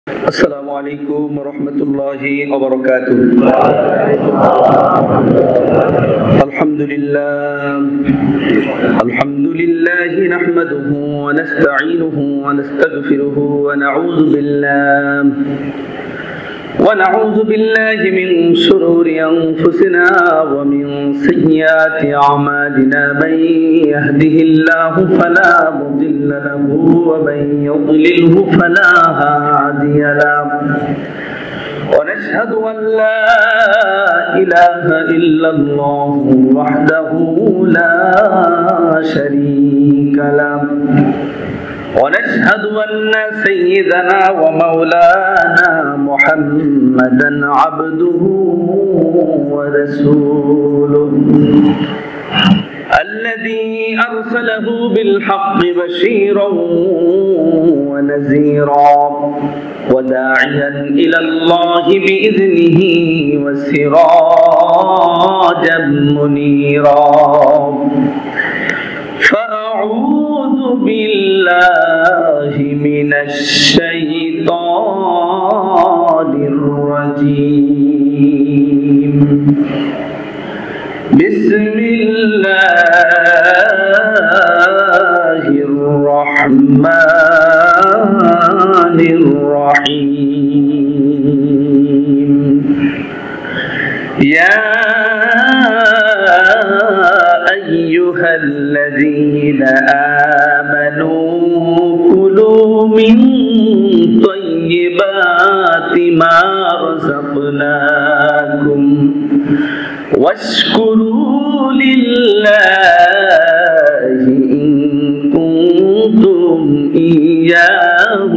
আসসালামু আলাইকুম ওয়া রাহমাতুল্লাহি ওয়া বারাকাতুহু। আলহামদুলিল্লাহ নাহমাদুহু ওয়া নাস্তাঈনুহু ওয়া নাস্তাগফিরুহু ওয়া নাউযু বিল্লাহি মিন শুরুরি আনফুসিনা ওয়া মিন সাইয়্যাতি আমালিনা মান ইয়াহদিহিল্লাহু ফালা মুদিল্লা লাহু ওয়া মান ইউদ্লিলহু ফালা হাদিয়া লাহু ونشهد أن لا إله إلا الله وحده لا شريك له ونشهد أن سيدنا ومولانا محمدا عبده ورسوله الذي أرسله بالحق بشيرا ونذيرا وداعيا إلى الله بإذنه وسراجا منيرا فأعوذ بالله من الشيطان الرجيم بسم الله الرحمن الرحيم يا أيها الذين آمنوا كلوا من طيبات ما رزقناكم واشكروا لله إن كنتم إياه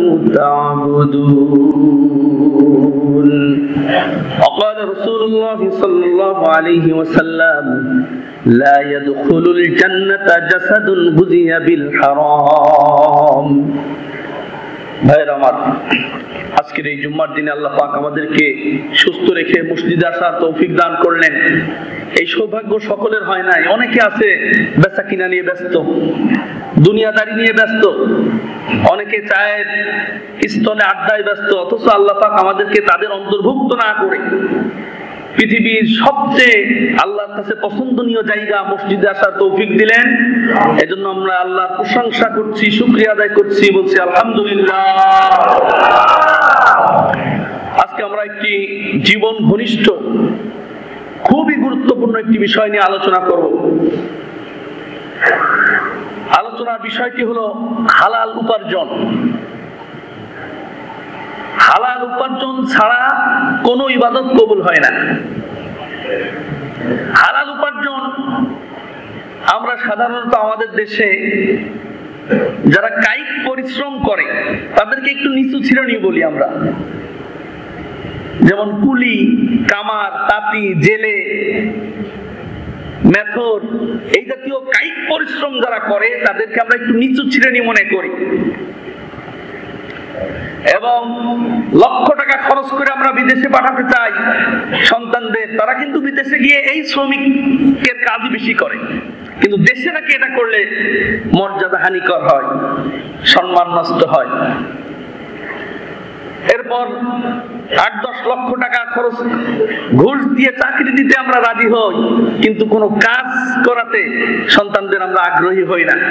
تعبدون وقال رسول الله صلى الله عليه وسلم لا يدخل الجنة جسد غذي بالحرام ভাইরা আমার, আজকের এই জুম্মার দিনে আল্লাহ পাক আমাদেরকে সুস্থ রেখে মসজিদে আসার তৌফিক দান করলেন। এই সৌভাগ্য সকলের হয় নাই। অনেকে আছে বেচা কিনা নিয়ে ব্যস্ত, দুনিয়াদারি নিয়ে ব্যস্ত, অনেকে চায়ের স্থলে আড্ডায় ব্যস্ত, অথচ আল্লাহ পাক আমাদেরকে তাদের অন্তর্ভুক্ত না করে পৃথিবীর সবচেয়ে আল্লাহর কাছে পছন্দনীয় জায়গা মসজিদে আসার তৌফিক দিলেন। এজন্য আমরা আল্লাহর প্রশংসা করছি, শুকরিয়া আদায় করছি, বলছি আলহামদুলিল্লাহ। আজকে আমরা একটি জীবন ঘনিষ্ঠ খুবই গুরুত্বপূর্ণ একটি বিষয় নিয়ে আলোচনা করব। আলোচনার বিষয়টি হলো হালাল উপার্জন। হালাল উপার্জন ছাড়া কোনো ইবাদত কবুল হয় না। হালাল উপার্জন আমরা সাধারণত আমাদের দেশে যারা কায়িক পরিশ্রম করে তাদেরকে একটু নিচু শ্রেণী বলি আমরা। যেমন কুলি, কামার, তাঁতি, জেলে, মেথর, এই জাতীয় কায়িক পরিশ্রম যারা করে তাদেরকে আমরা একটু নিচু শ্রেণী মনে করি। এবং লক্ষ টাকা খরচ করে আমরা বিদেশে পাঠাতে চাই সন্তানদের, তারা কিন্তু বিদেশে গিয়ে এই শ্রমিকের কাজই বেশি করে, কিন্তু দেশে নাকি এটা করলে মর্যাদা হানিকর হয়, সম্মান নষ্ট হয়। এরপর 8-10 লক্ষ টাকা খরচ ঘুষ দিয়ে চাকরি দিতে আমরা রাজি হই, কিন্তু কোনো কাজ করাতে সন্তানদের আমরা আগ্রহী হই না।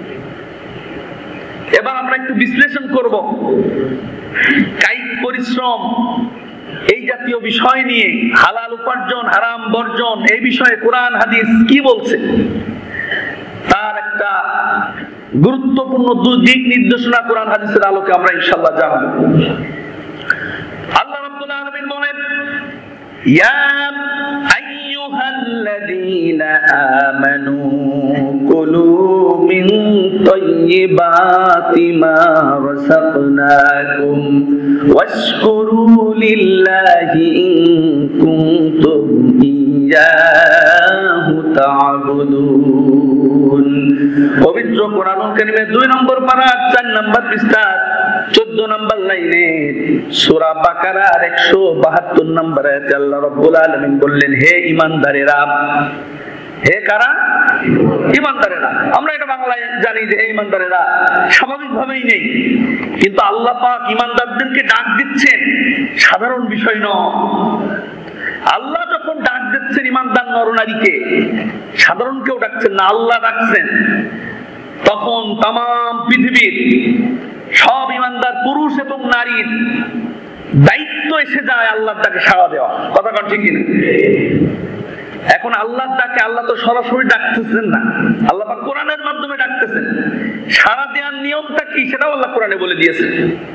এবার আমরা একটু বিশ্লেষণ করব কায়িক পরিশ্রম এই জাতীয় বিষয় নিয়ে, হালাল উপার্জন, হারাম বর্জন, এই বিষয়ে কোরআন হাদিস কি বলছে তার একটা গুরুত্বপূর্ণ দিক নির্দেশনা কোরআন হাদিসের আলোকে আমরা ইনশাআল্লাহ জানব। আল্লাহ রাব্বুল আলামিন বলেন, ইয়া আইয়ুহাল্লাযীনা আমানু কুলু মিন তাইয়্যিবাতি মা রাযাকনাকুম ওয়াশকুরু লিল্লাহি ইন কুনতুম ইয়্যাহু তা'বুদুন। পবিত্র কোরআনুল কারীমের 2 নম্বর পারা 4 নম্বর পৃষ্ঠা 14 নম্বর লাইনে সূরা বাকারার 172 নম্বর আয়াতে আল্লাহ রাব্বুল আলামিন বললেন, হে ঈমানদারেরা, হে কারা? ইমানদারেরা। আমরা এটা বাংলায় জানি যে ইমানদারেরা, স্বাভাবিকভাবেই নেই, কিন্তু আল্লাহ পাক ইমানদারদেরকে ডাক দিচ্ছেন, সাধারণ বিষয় নয়। আল্লাহ যখন ডাক দিচ্ছেন ইমানদার নরনারীকে, সাধারণ কেউ ডাকছেন না, আল্লাহ ডাকছেন, তখন তাম পৃথিবীর সব ইমানদার পুরুষ এবং নারীর দায়িত্ব এসে যায় আল্লাহর ডাকে সাড়া দেওয়া। কথা কন ঠিক কিনা? এখন আল্লাহর ডাকে আল্লাহ তো সরাসরি ডাকতেছেন না, আল্লাহ পাক কোরআনের মাধ্যমে ডাকতেছেন। সাড়া দেওয়ার নিয়মটা কি সেটাও আল্লাহ কোরআনে বলে দিয়েছেন।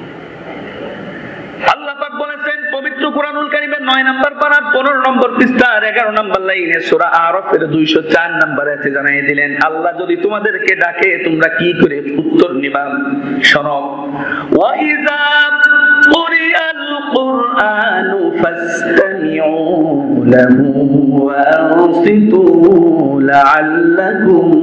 আল্লাহ পাক বলেছেন পবিত্র কোরআনুল কারীমের 9 নম্বর পারার 15 নম্বর পৃষ্ঠার 11 নম্বর লাইনে সূরা আরাফের 204 নম্বর আয়াতে জানিয়ে দিলেন, আল্লাহ যদি তোমাদেরকে ডাকে তোমরা কি করে উত্তর নিবা। শোনো, ওয়া ইযা কুরিআল কুরআনু ফাসতামিউ লাহু ওয়া আনসিতু লাআল্লাকুম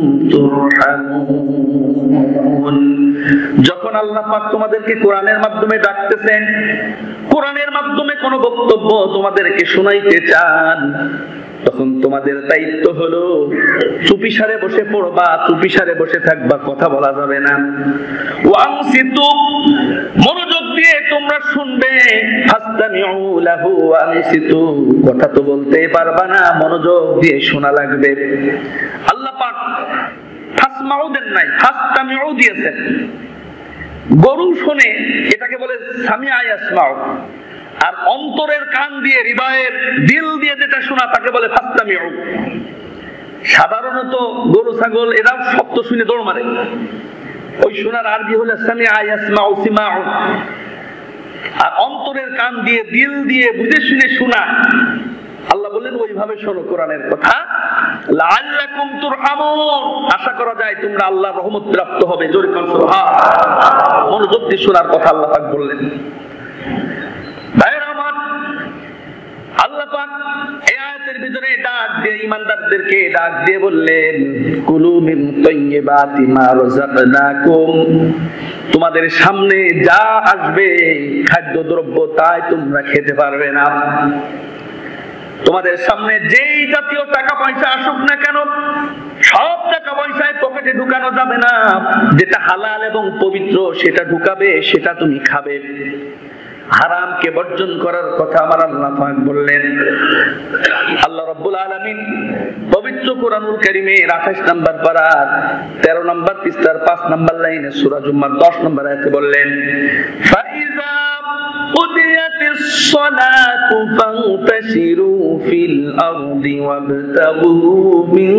তুরহামুন। যখন আল্লাহ পাক তোমাদেরকে কোরআনের মাধ্যমে ডাকতেছেন, কোরআনের মাধ্যমে কোন বক্তব্য তোমাদেরকে শোনাইতে চান, তখন তোমাদের দায়িত্ব হলো চুপিসারে বসে পড়বা, চুপিসারে বসে থাকবা, কথা বলা যাবে না। ওয়ানসিতু, মনোযোগ দিয়ে তোমরা শুনবে। ফাসতামিউ লাহু ওয়ানসিতু, কথা তো বলতেই পারবা না, মনোযোগ দিয়ে শোনা লাগবে। আল্লাহ পাক ফাসমাউ দেন নাই, ফাসতামিউ দিয়েছেন। গরু শোনে, এটাকে বলে সামিআ ইয়াসমাউ। আর অন্তরের কান দিয়ে, হৃদয়ের দিল দিয়ে যেটা শোনা তাকে বলে ফাসতামিউ। সাধারণত গরু ছাগল এরাও শব্দ শুনে দৌড় মারে, ওই শোনার আরবি হলো সামিআ ইয়াসমাউ সিমাউ। আর অন্তরের কান দিয়ে, দিল দিয়ে বুঝে শুনে শোনা, আল্লাহ বললেন ওইভাবে শোনো কোরআনের কথা। লাআল্লাকুম তুরহামুন, আশা করা যায় তোমরা আল্লাহর রহমত প্রাপ্ত হবে। জোরে কান সুবহানাল্লাহ। মনোযোগ দিয়ে শোনার কথা আল্লাহ পাক বললেন। ভাইরা আমার, আল্লাহ পাক এই আয়াতের ভিতরে ডাক দিয়ে ইমানদারদেরকে ডাক দিয়ে বললেন, কুলু মিন তাইয়্যিবাতি মা রাযাকনাকুম, তোমাদের সামনে যা আসবে খাদ্যদ্রব্য তাই তোমরা খেতে পারবে না। তোমাদের সামনে যেই জাতীয় টাকা পয়সা আসুক না কেন, সব টাকা পয়সায় পকেটে ঢুকানো যাবে না। যেটা হালাল এবং পবিত্র সেটা ঢুকাবে, সেটা তুমি খাবে। হারামকে বর্জন করার কথা আমার আল্লাহ পাক বললেন। আল্লাহ রাব্বুল আলামিন পবিত্র কোরআনুল কারীমের 28 নম্বর পারার 13 নম্বর পৃষ্ঠার 5 নম্বর লাইনে সূরা জুমার 10 নম্বর আয়াতে বললেন, ফাইযা কুদিয়াতিস সালাতু ফান্তাশিরু ফিল আরদি ওয়াবতাগু মিন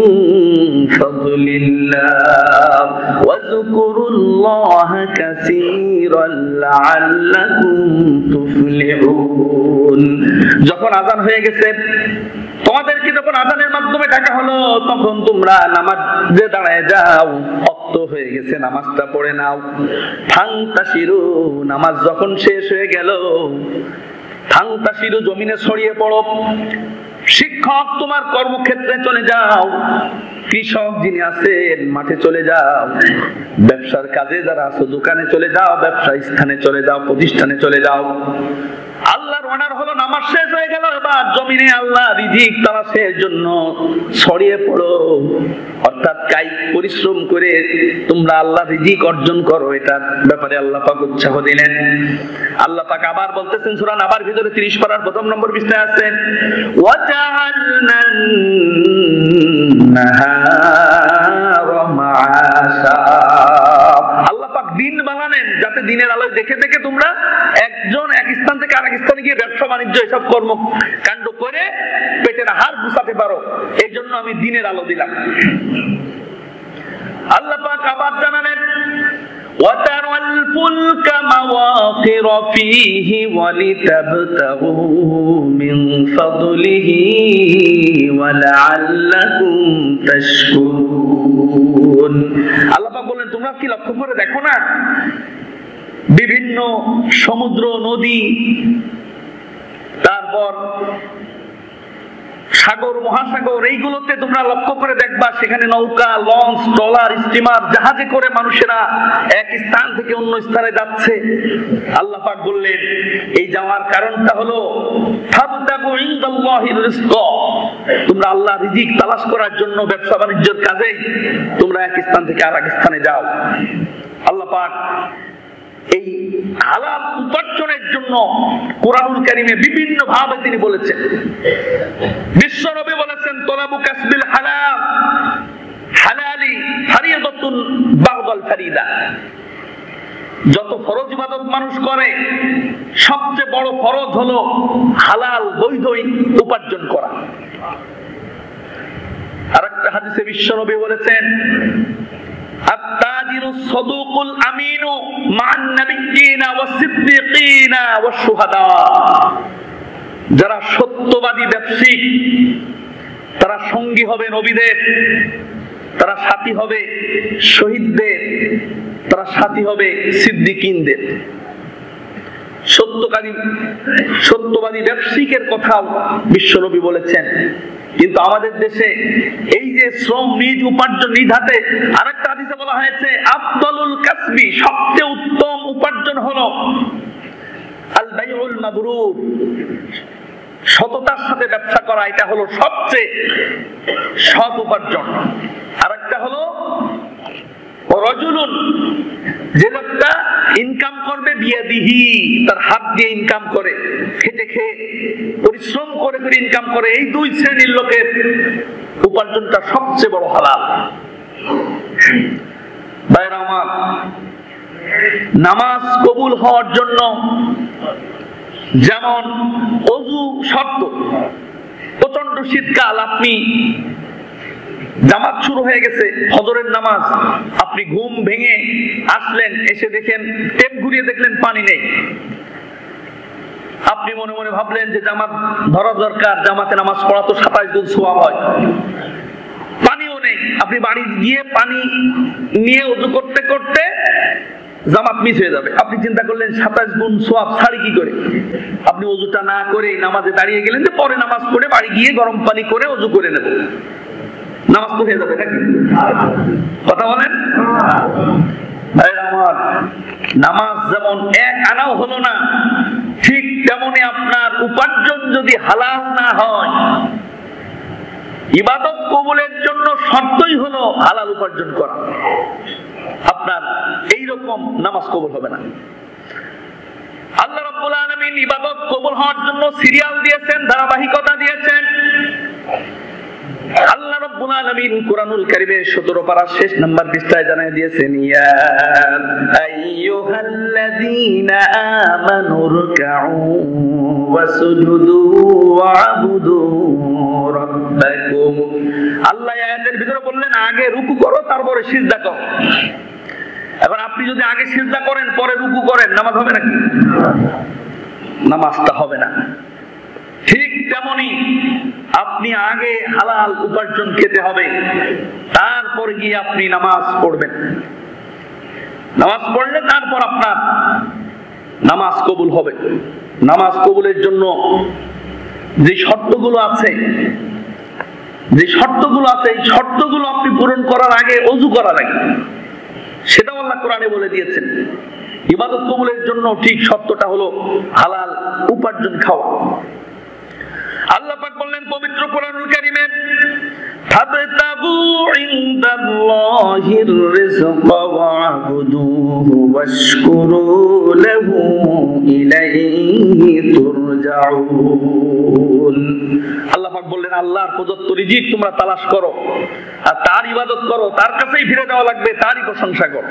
ফাদলিল্লাহ ওয়াযকুরুল্লাহা কাসীরান লাআল্লাকুম তুফলিহুন। যখন আযান হয়ে গেছে, তোমাদেরকে যখন আযানের মাধ্যমে ডাকা হলো, তখন তোমরা নামাজে দাঁড়ায় যাও। ওয়াক্ত হয়ে গেছে, নামাজটা পড়ে নাও। ফান্তাশিরু, নামাজ যখন শেষ হয়ে গেল, ফান্তাশিরু, জমিনে ছড়িয়ে পড়ো। শিক্ষক তোমার কর্মক্ষেত্রে চলে যাও, কৃষক যিনি আছেন মাঠে চলে যাও, ব্যবসার কাজে যারা আছো দোকানে চলে যাও, ব্যবসা স্থানে চলে যাও, প্রতিষ্ঠানে চলে যাও। আল্লাহর অর্ডার হলো নামাজ শেষ হয়ে গেল, এবার জমিনে আল্লাহ রিজিক তালাশের জন্য ছড়িয়ে পড়ো। অর্থাৎ কায়িক পরিশ্রম করে তোমরা আল্লাহ রিজিক অর্জন করো, এটার ব্যাপারে আল্লাহ পাক উৎসাহ দিলেন। আল্লাহ পাক আবার বলতেছেন সূরা নাবার ভিতরে 30 পারার 1 নম্বর পৃষ্ঠায় আছেন, ওয়াজআলনান নাহারা মাআশা। আল্লাহ পাক দিন বানালেন যাতে দিনের আলোয় দেখে দেখে তোমরা একজন এক স্থান থেকে আরেক স্থানে গিয়ে ব্যবসা বাণিজ্য এসব কর্মকাণ্ড করে পেটের হাড় গুছাতে পারো, এই জন্য আমি দিনের আলো দিলাম। আল্লাহ পাক আবার জানালেন, وَتَرَى الْفُلْكَ مَوَاخِرَ فِيهِ وَلِتَبْتَغُوا مِنْ فَضْلِهِ وَلَعَلَّكُمْ تَشْكُرُونَ। আল্লাহ পাক বলেন, তোমরা কি লক্ষ্য করে দেখো না, বিভিন্ন সমুদ্র, নদী, তারপর সাগর, মহাসাগর, এইগুলোতে তোমরা লক্ষ্য করে দেখবা সেখানে নৌকা, লঞ্চ, ট্রলার, স্টিমার, জাহাজে করে মানুষেরা এক স্থান থেকে অন্য স্থানে যাচ্ছে। আল্লাহ পাক বললেন এই যাওয়ার কারণটা হলো ফাবতাগু ইনদাল্লাহির রিজক, তোমরা আল্লাহ রিজিক তালাশ করার জন্য ব্যবসা বাণিজ্যের কাজে তোমরা এক স্থান থেকে আরেক স্থানে যাও। আল্লাহ পাক এই হালাল উপার্জনের জন্য কোরআনুল কারীমে বিভিন্ন ভাবে তিনি বলেছেন। বিশ্ব নবী বলেছেন তলাবু কাসবিল হালাল হালালি ফারিয়াদাতুন বা'দাল ফারিদা। যত ফরজ ইবাদত মানুষ করে সবচেয়ে বড় ফরজ হলো হালাল বৈধ উপার্জন করা। আরেকটা হাদিসে বিশ্ব নবী বলেছেন আত-তাজিরুস সাদুকুল আমিনু মা'আন নাবিয়্যিনা ওয়াস-সিদ্দীকিনা ওয়াশ-শুহাদা। যারা সত্যবাদী ব্যবসায়িক তারা সঙ্গী হবে নবীদের, তারা সাথী হবে শহীদদের, তারা সাথী হবে সিদ্দিকিনদের। সত্যবাদী ব্যবসায়িকের কথা বিশ্বনবী বলেছেন। কিন্তু আমাদের দেশে এই যে শ্রম নিজ উপার্জন নিজ হাতে, আরেকটা হাদিসে বলা হয়েছে আফদালুল কাসবি, সবচেয়ে উত্তম উপার্জন হলো আল বাইউল মাবরুর, সততার সাথে ব্যবসা করা, এটা হলো সবচেয়ে সৎ উপার্জন। আরেকটা হলো রাজুলুন, যে লোকটা ইনকাম করবে বিয়াদিহি, তার হাত দিয়ে ইনকাম করে, খেটে খেয়ে পরিশ্রম করে করে ইনকাম করে, এই দুই শ্রেণীর লোকের উপার্জনটা সবচেয়ে বড় হালাল। ভাইরা আমার, নামাজ কবুল হওয়ার জন্য যেমন ওযু শর্ত। প্রচন্ড শীতকাল, আপনি জামাত শুরু হয়ে গেছে ফজরের নামাজ, আপনি ঘুম ভেঙে আসলেন, এসে দেখেন টেপ ঘুরিয়ে দেখলেন পানি নেই। আপনি মনে মনে ভাবলেন যে জামাত ধরা দরকার, জামাতে নামাজ পড়া তো 27 গুণ সওয়াব হয়, পানিও নেই। আপনি বাড়ি গিয়ে পানি নিয়ে ওযু করতে করতে জামাত মিস হয়ে যাবে। আপনি চিন্তা করলেন 27 গুণ সওয়াব ছাড়ি কি করে। আপনি ওযুটা না করে নামাজে দাঁড়িয়ে গেলেন যে পরে নামাজ পড়ে বাড়ি গিয়ে গরম পানি করে ওযু করে নেব, নামাজ তো হয়ে যাবে নাকি? কথা বলেন আমার, নামাজ যেমন এক আনাও হলো না, ঠিক তেমনি আপনার উপার্জন যদি হালাল না হয়, ইবাদত কবুলের জন্য শর্তই হলো হালাল উপার্জন করা। আপনার এই রকম নামাজ কবুল হবে না। আল্লাহ রাব্বুল আলামিন ইবাদত কবুল হওয়ার জন্য সিরিয়াল দিয়েছেন, ধারাবাহিকতা দিয়েছেন। আল্লাহ রাব্বুল আলামিন কুরআনুল কারীমের 17 পারা শেষ নাম্বার পৃষ্ঠায় জানিয়ে দিয়েছেন, ইয়া আইয়ুহাল্লাযীনা আমানু রুকউ ওয়াসজুদু ওয়া'বুদু রাব্বাকুম। আল্লাহ আয়াতের ভিতরে বললেন আগে রুকু করো তারপরে সিজদা করো। এখন আপনি যদি আগে সিজদা করেন পরে রুকু করেন, নামাজ হবে নাকি? নামাজটা হবে না। ঠিক তেমনি আপনি আগে হালাল উপার্জন খেতে হবে, তারপর গিয়ে আপনি নামাজ পড়বেন। নামাজ পড়লে তারপর আপনার নামাজ কবুল হবে। নামাজ কবুলের জন্য যে শর্তগুলো আছে, এই শর্তগুলো আপনি পূরণ করার আগে ওযু করা লাগে, সেটাও আল্লাহ কোরআনে বলে দিয়েছেন। ইবাদত কবুলের জন্য ঠিক শর্তটা হলো হালাল উপার্জন খাওয়া। আল্লাহ পাক বললেন পবিত্র কোরআনুল কারীমে, ফাবতাগু ইনদাল্লাহির রিজকা ওয়া'বুদুহু ওয়াশকুরু লাহু ইলাইহি তুরজাউন। আল্লাহ পাক বললেন আল্লাহর প্রদত্ত রিজিক তোমরা তালাশ করো আর তার ইবাদত করো, তার কাছেই ফিরে যাওয়া লাগবে, তারই প্রশংসা করো।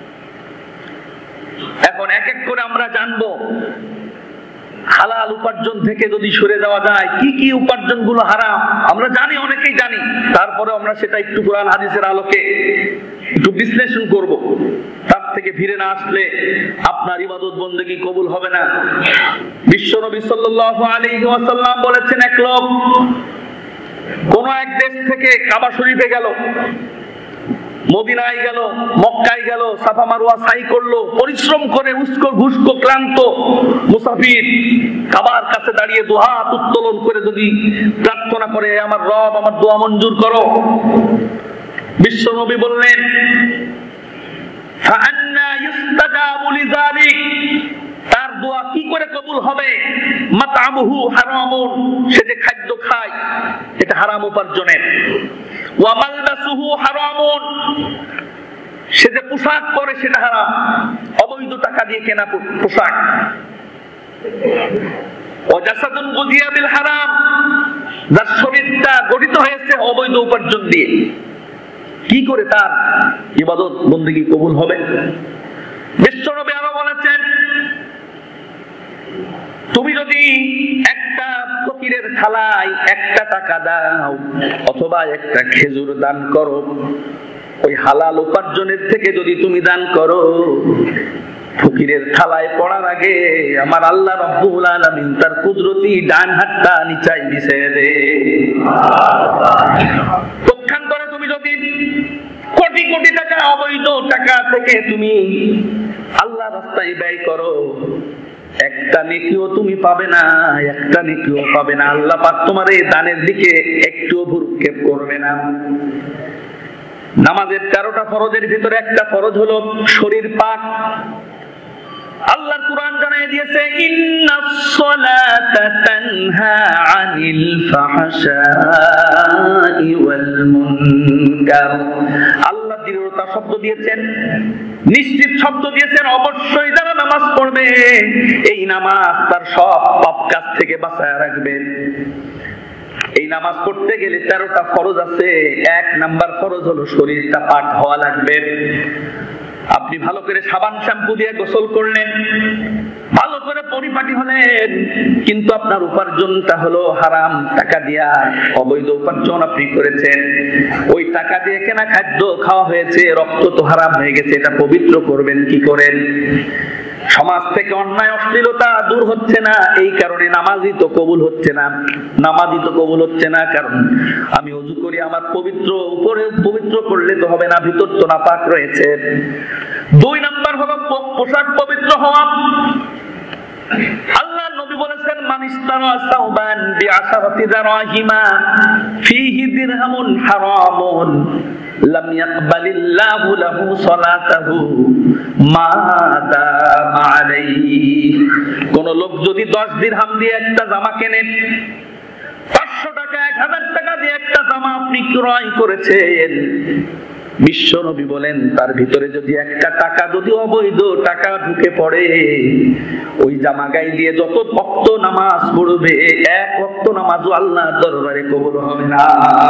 এখন এক এক করে আমরা জানবো হালাল উপার্জন থেকে যদি সরে যাওয়া যায় কি কি উপার্জন গুলো হারাম। আমরা জানি, অনেকেই জানি, তারপরে আমরা সেটা একটু কোরআন হাদিসের আলোকে একটু বিশ্লেষণ করব। তার থেকে ফিরে না আসলে আপনার ইবাদত বন্দেগী কবুল হবে না। বিশ্বনবী সাল্লাল্লাহু আলাইহি ওয়াসাল্লাম বলেছেন, এক লোক কোন এক দেশ থেকে কাবা শরীফে গেল, মদিনায় গেল, মক্কায় গেল, সাফা মারওয়া সাই করলো, পরিশ্রম করে উস্কো ঘুস্কো ক্লান্ত মুসাফির কাবার কাছে দাঁড়িয়ে দুহাত উত্তোলন করে যদি প্রার্থনা করে, আমার রব আমার দোয়া মঞ্জুর করো। বিশ্ব নবী বললেন, ফাআন্না ইস্তাজাবু লিযালিক, তার দোয়া কি করে কবুল হবে? মাতআমুহু হারামুন, সে যে খাদ্য খায় এটা হারাম উপার্জনের। ওয়া মালবাসুহু হারামুন, সে যে পোশাক পরে সেটা হারাম, অবৈধ টাকা দিয়ে কেনা পোশাক। ওয়া জাসাদুন গুযিয়া বিল হারাম, যার শরীরটা গঠিত হয়েছে অবৈধ উপার্জন দিয়ে, কি করে তার ইবাদত বন্দেগী কবুল হবে? বিশ্বনবী আরো বলেছেন, তুমি যদি একটা ফকিরের থালায় একটা টাকা দাও অথবা একটা খেজুর দান করো, ওই হালাল উপার্জনের থেকে যদি তুমি দান করো, ফকিরের থালায় পড়ার আগে আমার আল্লাহ রাব্বুল আলামিন তার কুদরতি ডান হাতটা নিচাই বিছিয়ে দে। পক্ষান্তরে তুমি যদি কোটি কোটি টাকা অবৈধ টাকা থেকে তুমি আল্লাহর রাস্তায় ব্যয় করো, একটা নেকিও তুমি পাবে না, একটা নেকিও পাবে না। আল্লাহ পাক তোমার এই দানের দিকে একটুও ভ্রুক্ষেপ করবে না। নামাজের 13টা ফরজের ভিতরে একটা ফরজ হলো শরীর পাক। আল্লাহর কুরআন জানিয়ে দিয়েছে, ইন্নাস সালাতা তানহা আনিল ফাহশাই ওয়াল মুনকার। আল্লাহ দৃঢ়তা শব্দ দিয়েছেন, নিশ্চিত শব্দ দিয়েছেন, অবশ্যই যারা নামাজ পড়বে এই নামাজ তার সব পাপ কাজ থেকে বাঁচায় রাখবে। এই নামাজ পড়তে গেলে 13টা ফরজ আছে। 1 নাম্বার ফরজ হলো শরীরটা পাক হওয়া লাগবে। আপনি ভালো করে সাবান শ্যাম্পু দিয়ে গোসল করলেন, ভালো করে পরিপাটি হলেন, কিন্তু আপনার উপার্জনটা হলো হারাম টাকা দিয়া, অবৈধ উপার্জন আপনি করেছেন। ওই টাকা দিয়ে কেনা খাদ্য খাওয়া হয়েছে, রক্ত তো হারাম হয়ে গেছে, এটা পবিত্র করবেন কি করেন? সমাজ থেকে অন্যায় অশ্লীলতা দূর হচ্ছে না, এই কারণে নামাজই তো কবুল হচ্ছে না। নামাজই তো কবুল হচ্ছে না কারণ আমি ওযু করি, আমার পবিত্র উপরে পবিত্র করলে তো হবে না, ভিতর তো নাপাক রয়েছে। 2 নাম্বার হলো পোশাক পবিত্র হওয়া। আল্লাহ নবী বলেছেন, মান ইস্তারা সাওবান বিআশারাতি দারাহিমা ফীহি দিরহামুন হারামুন লাম ইয়াকবালিল্লাহু লাহু সালাতাহু মা দামা আলাইহি। কোন লোক যদি 10 দিরহাম দিয়ে একটা জামা কেনে, 500 টাকা 1000 টাকা দিয়ে একটা জামা আপনি ক্রয় করেছেন, বিশ্ব নবী বলেন তার ভিতরে যদি একটা টাকা যদি অবৈধ টাকা ঢুকে পড়ে, ওই জামা গায়ে দিয়ে যত ওয়াক্ত নামাজ পড়বে, 1 ওয়াক্ত নামাজও আল্লাহর দরবারে কবুল হবে না।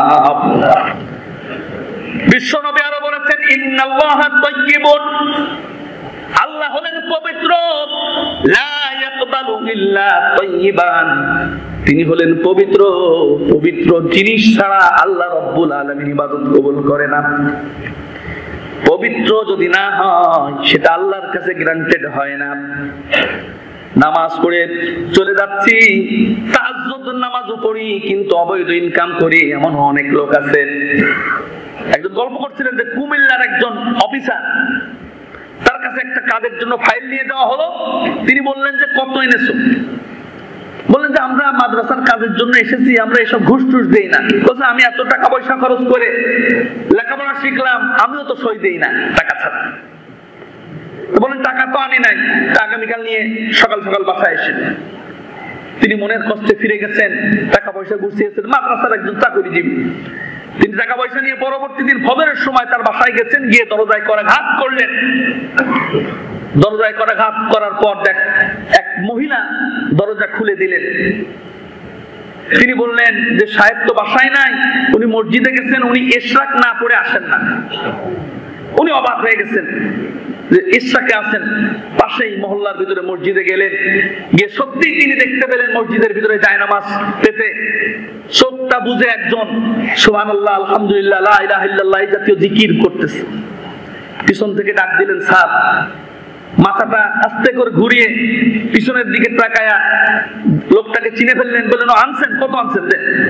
বিশ্ব নবী আরো বলেছেন, ইন্নাল্লাহা তাইয়্যিবুন, আল্লাহ হলেন পবিত্র, লা ইয়াকবালু ইল্লা তাইয়্যিবান, তিনি হলেন পবিত্র, পবিত্র জিনিস ছাড়া আল্লাহ রাব্বুল আলামিন ইবাদত কবুল করে না। পবিত্র যদি না হয় সেটা আল্লাহর কাছে গ্রান্টেড হয় না। নামাজ পড়ে চলে যাচ্ছি, তাহাজ্জুদের নামাজও পড়ি কিন্তু অবৈধ ইনকাম করি, এমন অনেক লোক আছে। একজন গল্প করছিলেন যে কুমিল্লার একজন অফিসার, তার কাছে একটা কাজের জন্য ফাইল নিয়ে যাওয়া হলো। তিনি বললেন যে কত এনেছো? বললেন যে আমরা মাদ্রাসার কাজের জন্য এসেছি, আমরা এসব ঘুষ টুস দেই না। বলছে আমি এত টাকা পয়সা খরচ করে লেখাপড়া শিখলাম, আমিও তো সই দেই না টাকা ছাড়া। বলেন টাকা তো আনি নাই, আগামীকাল নিয়ে সকাল সকাল বাসায় এসে তিনি মনের কষ্টে ফিরে গেছেন, টাকা পয়সা গুছিয়েছেন। মাদ্রাসার একজন চাকরিজীবী, তিনি টাকা পয়সা নিয়ে পরবর্তী দিন ফজরের সময় তার বাসায় গেছেন, গিয়ে দরজায় করাঘাত করলেন। দরজায় করাঘাত করার পর এক মহিলা দরজা খুলে দিলেন। তিনি বললেন যে সাহেব তো বাসায় নাই, উনি মসজিদে গেছেন, উনি ইশরাক না পড়ে আসেন না। উনি অবাক হয়ে গেছেন যে ইশরাকে আছেন। পাশেই মহল্লার ভিতরে মসজিদে গেলেন, গিয়ে সত্যিই তিনি দেখতে পেলেন মসজিদের ভিতরে জায়নামাজ পেতে চোখটা বুঝে একজন সুবহানাল্লাহ, আলহামদুলিল্লাহ, লা ইলাহা ইল্লাল্লাহ এই জাতীয় জিকির করতেছে। পিছন থেকে ডাক দিলেন স্যার। মাথাটা আস্তে করে ঘুরিয়ে পিছনের দিকে তাকায়া লোকটাকে চিনে ফেললেন, বললেন আনছেন, কত আনছেন?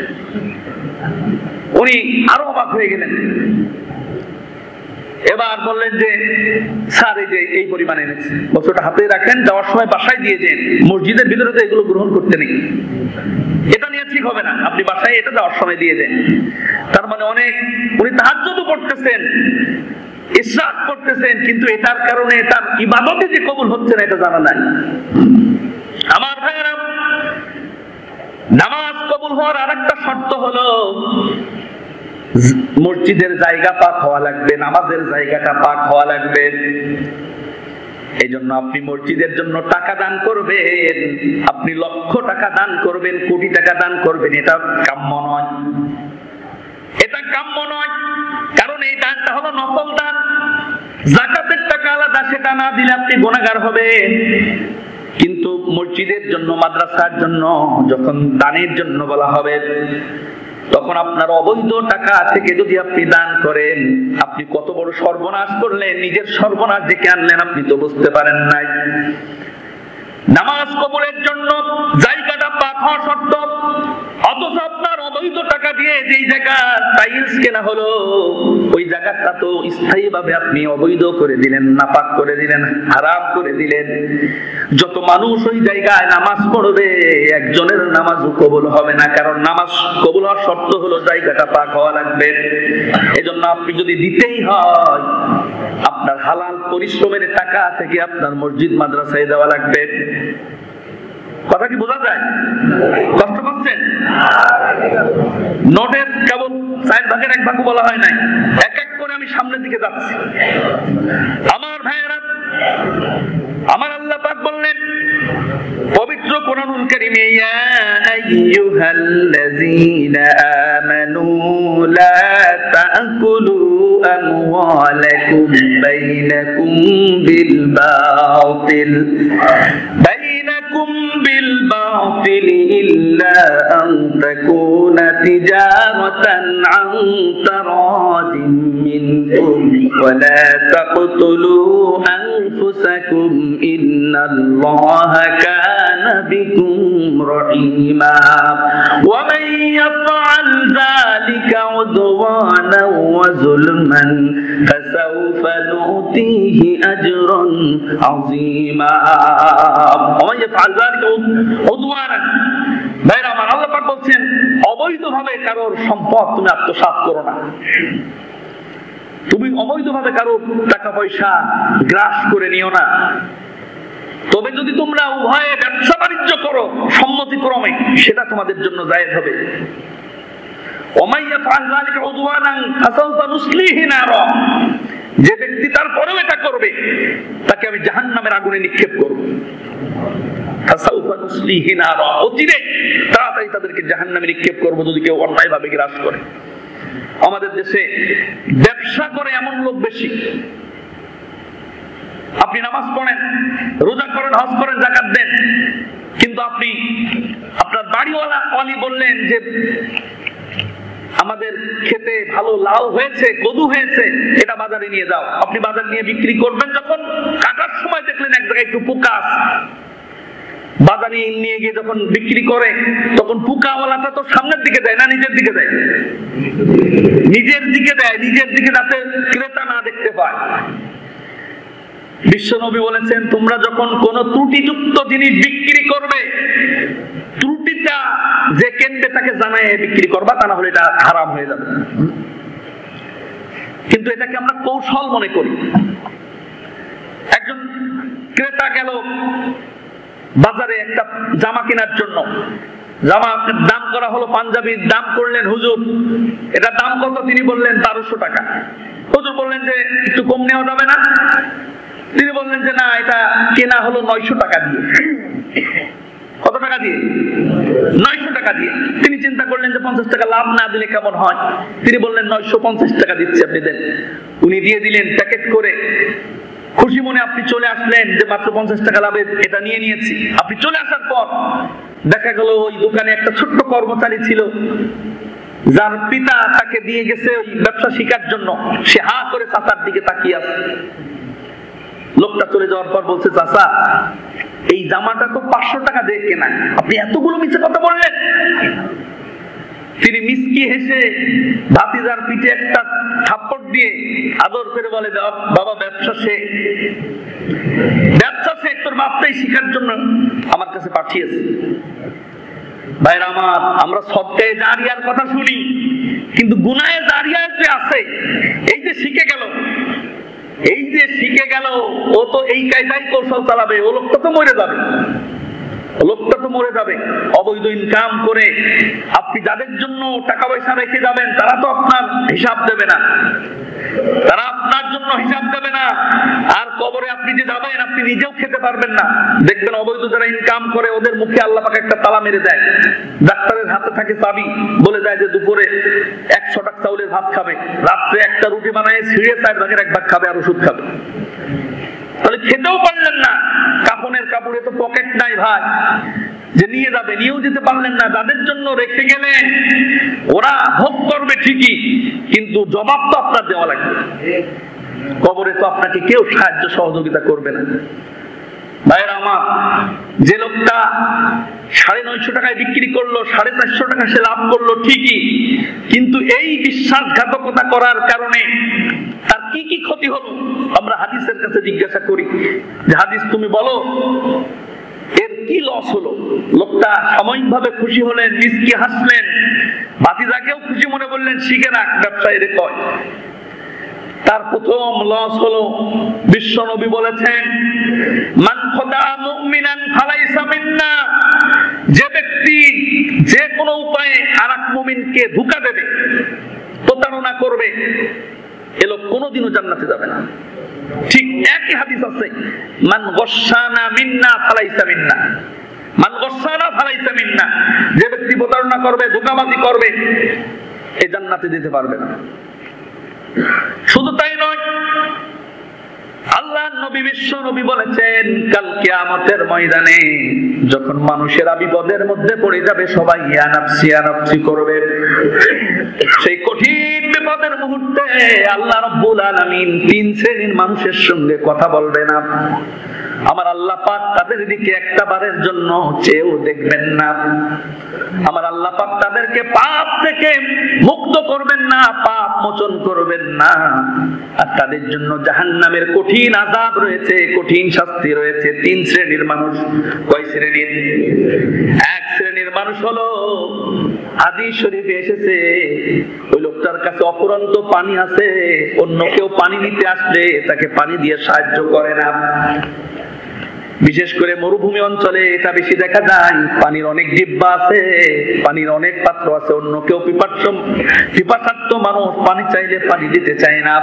উনি আরো অবাক হয়ে গেলেন। এবার বললেন যে স্যার এই যে এই পরিমাণ এনেছে। বলছে ওটা হাতে রাখেন, যাওয়ার সময় বাসায় দিয়ে যান, মসজিদের ভিতরে তো এগুলো গ্রহণ করতে নেই, এটা নিয়ে ঠিক হবে না, আপনি বাসায় এটা যাওয়ার সময় দিয়ে যান। তার মানে অনেক, উনি তাহাজ্জুদ পড়তেছেন, ইসরাফ করতেছেন, কিন্তু এটার কারণে তার ইবাদতে যে কবুল হচ্ছে না এটা জানা নাই। আমার ভাইয়েরা, নামাজ কবুল হওয়ার আরেকটা শর্ত হলো মসজিদের জায়গা পাক হওয়া লাগবে, নামাজের জায়গাটা পাক হওয়া লাগবে। এই জন্য আপনি মসজিদের জন্য টাকা দান করবেন, আপনি লক্ষ টাকা দান করবেন, কোটি টাকা দান করবেন, এটা কাম্য নয়, এটা কাম্য নয়। কারণ এই দানটা হলো নফল দান। যাকাতের টাকা আলাদা, সেটা না দিলে আপনি গুনাহগার হবেন। কিন্তু মসজিদের জন্য, মাদ্রাসার জন্য যখন দানের জন্য বলা হবে, তখন আপনার অবৈধ টাকা থেকে যদি আপনি দান করেন, আপনি কত বড় সর্বনাশ করলেন, নিজের সর্বনাশ ডেকে আনলেন, আপনি তো বুঝতে পারেন নাই। নামাজ কবুলের জন্য জায়গাটা পাক হওয়া শর্ত, অথচ আপনার অবৈধ টাকা দিয়ে যেই জায়গা টাইলস কেনা হলো, ওই জায়গাটা তো স্থায়ীভাবে আপনি অবৈধ করে দিলেন, নাপাক করে দিলেন, হারাম করে দিলেন। যত মানুষ ওই জায়গায় নামাজ পড়বে, একজনের নামাজও কবুল হবে না, কারণ নামাজ কবুল হওয়ার শর্ত হলো জায়গাটা পাক হওয়া লাগবে। এজন্য আপনি যদি দিতেই হয়, আপনার হালাল পরিশ্রমের টাকা থেকে আপনার মসজিদ মাদ্রাসায় দেওয়া লাগবে। কথা কি বোঝা যায়? কষ্ট পাচ্ছেন? নোটের কেবল 4 ভাগের 1 ভাগও বলা হয় নাই, এক এক করে আমি সামনের দিকে যাচ্ছি। আমার ভাইয়েরা, আমার আল্লাহ পাক বললেন পবিত্র কোরআনুল কারীমে, ইয়া আইয়ুহাল্লাযীনা আমানু লা তাকুলু আমওয়ালাকুম বাইনাকুম বিল বাতিল ইল্লা আন তাকুনা তিজারাতান আন তারাদিন মিনকুম ওয়া লা তাকতুলু আনফুসাকুম ইন্নাল্লাহা কানা বিকুম রহিমা ওয়া মান ইয়াফআল যালিকা উদওয়ানান ওয়া যুলমান ফাসাউফা নুতিহি আজরান আযীমা। ওয়া মান ইয়াফআল যালিকা উদওয়ানান, ভাইরা আমার, আল্লাহ পাক বলছেন অবৈধভাবে কারোর সম্পদ তুমি আত্মসাৎ করো না, তুমি অবৈধভাবে কারো টাকা পয়সা গ্রাস করে নিও না। তবে যদি তোমরা উভয়ে ব্যবসা বাণিজ্য করো সম্মতিক্রমে, সেটা তোমাদের জন্য জায়েজ হবে। যে ব্যক্তি তারপরেও এটা করবে, তাকে আমি জাহান্নামের আগুনে নিক্ষেপ করব। অচিরে তাড়াতাড়ি তাদেরকে জাহান্নামে নিক্ষেপ করবো যদি কেউ অন্যায়ভাবে গ্রাস করে। আমাদের দেশে ব্যবসা করে এমন লোক বেশি। আপনি নামাজ পড়েন, রোজা করেন, হজ করেন, যাকাত দেন, কিন্তু আপনি আপনার বাড়িওয়ালা অলি বললেন যে আমাদের খেতে ভালো লাউ হয়েছে, কদু হয়েছে, এটা বাজারে নিয়ে যাও। আপনি বাজার নিয়ে বিক্রি করবেন, যখন কাটার সময় দেখলেন এক জায়গায় একটু পোকা আছে, বাজারে নিয়ে গিয়ে যখন বিক্রি করে, তখন পোকাওয়ালাটা তো সামনের দিকে দেয় না নিজের দিকে দেয়? নিজের দিকে দেয়, নিজের দিকে যাতে ক্রেতা না দেখতে পায়। বিশ্বনবী বলেছেন, তোমরা যখন কোন ত্রুটিযুক্ত জিনিস বিক্রি করবে, ত্রুটিটা যে কেনবে তাকে জানায় বিক্রি করবা, তা না হলে এটা হারাম হয়ে যাবে। কিন্তু এটাকে আমরা কৌশল মনে করি। একজন ক্রেতা গেল বাজারে একটা জামা কেনার জন্য, জামা দাম করা হলো, পাঞ্জাবির দাম করলেন হুজুর, এটা দাম কত? তিনি বললেন 1200 টাকা। হুজুর বললেন যে একটু কম নেওয়া যাবে না? তিনি বললেন যে না, এটা কেনা হলো 900 টাকা দিয়ে। কত টাকা দিয়ে? 900 টাকা দিয়ে। তিনি চিন্তা করলেন যে 50 টাকা লাভ না দিলে কেমন হয়। তিনি বললেন 950 টাকা দিচ্ছি, আপনি দেন। উনি দিয়ে দিলেন প্যাকেট করে। খুশি মনে আপনি চলে আসলেন যে মাত্র 50 টাকা লাভে এটা নিয়ে নিয়েছি। আপনি চলে আসার পর দেখা গেল ওই দোকানে একটা ছোট্ট কর্মচারী ছিল, যার পিতা তাকে দিয়ে গেছে ওই ব্যবসা শিকার জন্য। সে হা করে চাচার দিকে তাকিয়ে আছে। লোকটা চলে যাওয়ার পর বলছে, চাচা এই জামাটা তো 500 টাকা দিয়ে কেনা, আপনি এতগুলো মিছে কথা বললেন। তিনি মিসকি হেসে ভাতিজার পিঠে একটা থাপ্পড় দিয়ে আদর করে বলে, বাবা ব্যবসা শেখ, ব্যবসা শেখ, তোর বাপটাই শিখার জন্য আমার কাছে পাঠিয়েছে। ভাইরা আমার, আমরা সদকায়ে জারিয়ার কথা শুনি, কিন্তু গুনাহে জারিয়া যে আছে, এই যে শিখে গেল, এই যে শিখে গেল, ও তো এই কায়দায় কৌশল চালাবে, ও লোকটা তো মরে যাবে, লোকটা তো মরে যাবে। অবৈধ ইনকাম করে আপনি যাদের জন্য টাকা পয়সা রেখে যাবেন তারা তো আপনার হিসাব দেবে না, তারা আপনার জন্য হিসাব দেবে না। আর কবরে আপনি যে যাবেন আপনি নিজেও খেতে পারবেন না। দেখবেন অবৈধ যারা ইনকাম করে ওদের মুখে আল্লাহ পাক একটা তালা মেরে দেয়, ডাক্তারের হাতে থাকে চাবি, বলে দেয় যে দুপুরে 100 টাকা চাউলের ভাত খাবে, রাত্রে একটা রুটি বানায় ছিঁড়ে 4 ভাগের 1 ভাগ খাবে আর ওষুধ খাবে। তাহলে খেতেও পারলেন না, কাপড়ের কাপড়ে তো পকেট নাই ভাই যে নিয়ে যাবে, নিয়েও যেতে পারলেন না। যাদের জন্য রেখে গেলেন ওরা ভোগ করবে ঠিকই, কিন্তু জবাব তো আপনার দেওয়া লাগবে। কবরে তো আপনাকে কেউ সাহায্য সহযোগিতা করবে না। ভাইরা আমার, যে লোকটা 950 টাকায় বিক্রি করলো, 450 টাকা সে লাভ করলো ঠিকই, কিন্তু এই বিশ্বাসঘাতকতা করার কারণে তার কি কি ক্ষতি হলো আমরা হাদিসের কাছে জিজ্ঞাসা করি যে হাদিস তুমি বলো এর কি লস হলো। লোকটা সাময়িকভাবে খুশি হলেন, মিসকি হাসলেন, ভাতিজাকেও খুশি মনে করলেন, শিখে রাখ ব্যবসায়ীর কয়। তার প্রথম লস হলো বিশ্বনবী বলেছেন মান খদা মুমিনান ফালাইসা মিন্না, যে ব্যক্তি যে কোনো উপায়ে আরেক মুমিনকে ধোঁকা দেবে, প্রতারণা করবে, এ লোক কোনোদিনও জান্নাতে যাবে না। ঠিক একই হাদিস আছে মান গশশানা মিন্না ফালাইসা মিন্না, মান গশশানা ফালাইসা মিন্না, যে ব্যক্তি প্রতারণা করবে, ধোঁকাবাজি করবে, এ জান্নাতে যেতে পারবে না। শুধু তাই নয়, আল্লাহর নবী বিশ্ব নবী বলেছেন কাল কিয়ামতের ময়দানে যখন মানুষেরা বিপদের মধ্যে পড়ে যাবে সবাই ইয়া নাফসি ইয়া নাফসি করবে, সেই কঠিন বিপদের মুহূর্তে আল্লাহ রাব্বুল আলামিন 3 শ্রেণীর মানুষের সঙ্গে কথা বলবে না। আমার আল্লাহ পাক তাদের দিকে একটা বারের জন্য চেয়েও দেখবেন না। আমার আল্লাহ পাক তাদেরকে পাপ থেকে মুক্ত করবেন না, পাপ মোচন করবেন না। আর তাদের জন্য জাহান্নামের কঠিন আযাব রয়েছে, কঠিন শাস্তি রয়েছে। 3 শ্রেণীর মানুষ। কয় শ্রেণীর? এক শ্রেণীর মানুষ হলো হাদিস শরীফে এসেছে ওই লোকটার কাছে অফুরন্ত পানি আছে, অন্য কেউ পানি নিতে আসলে তাকে পানি দিয়ে সাহায্য করে না। বিশেষ করে মরুভূমি অঞ্চলে এটা বেশি দেখা যায়। পানির অনেক ডিব্বা আছে, পানির অনেক পাত্র আছে, অন্য কেউ পিপাসার্থ মানুষ পানি চাইলে পানি দিতে চায় না।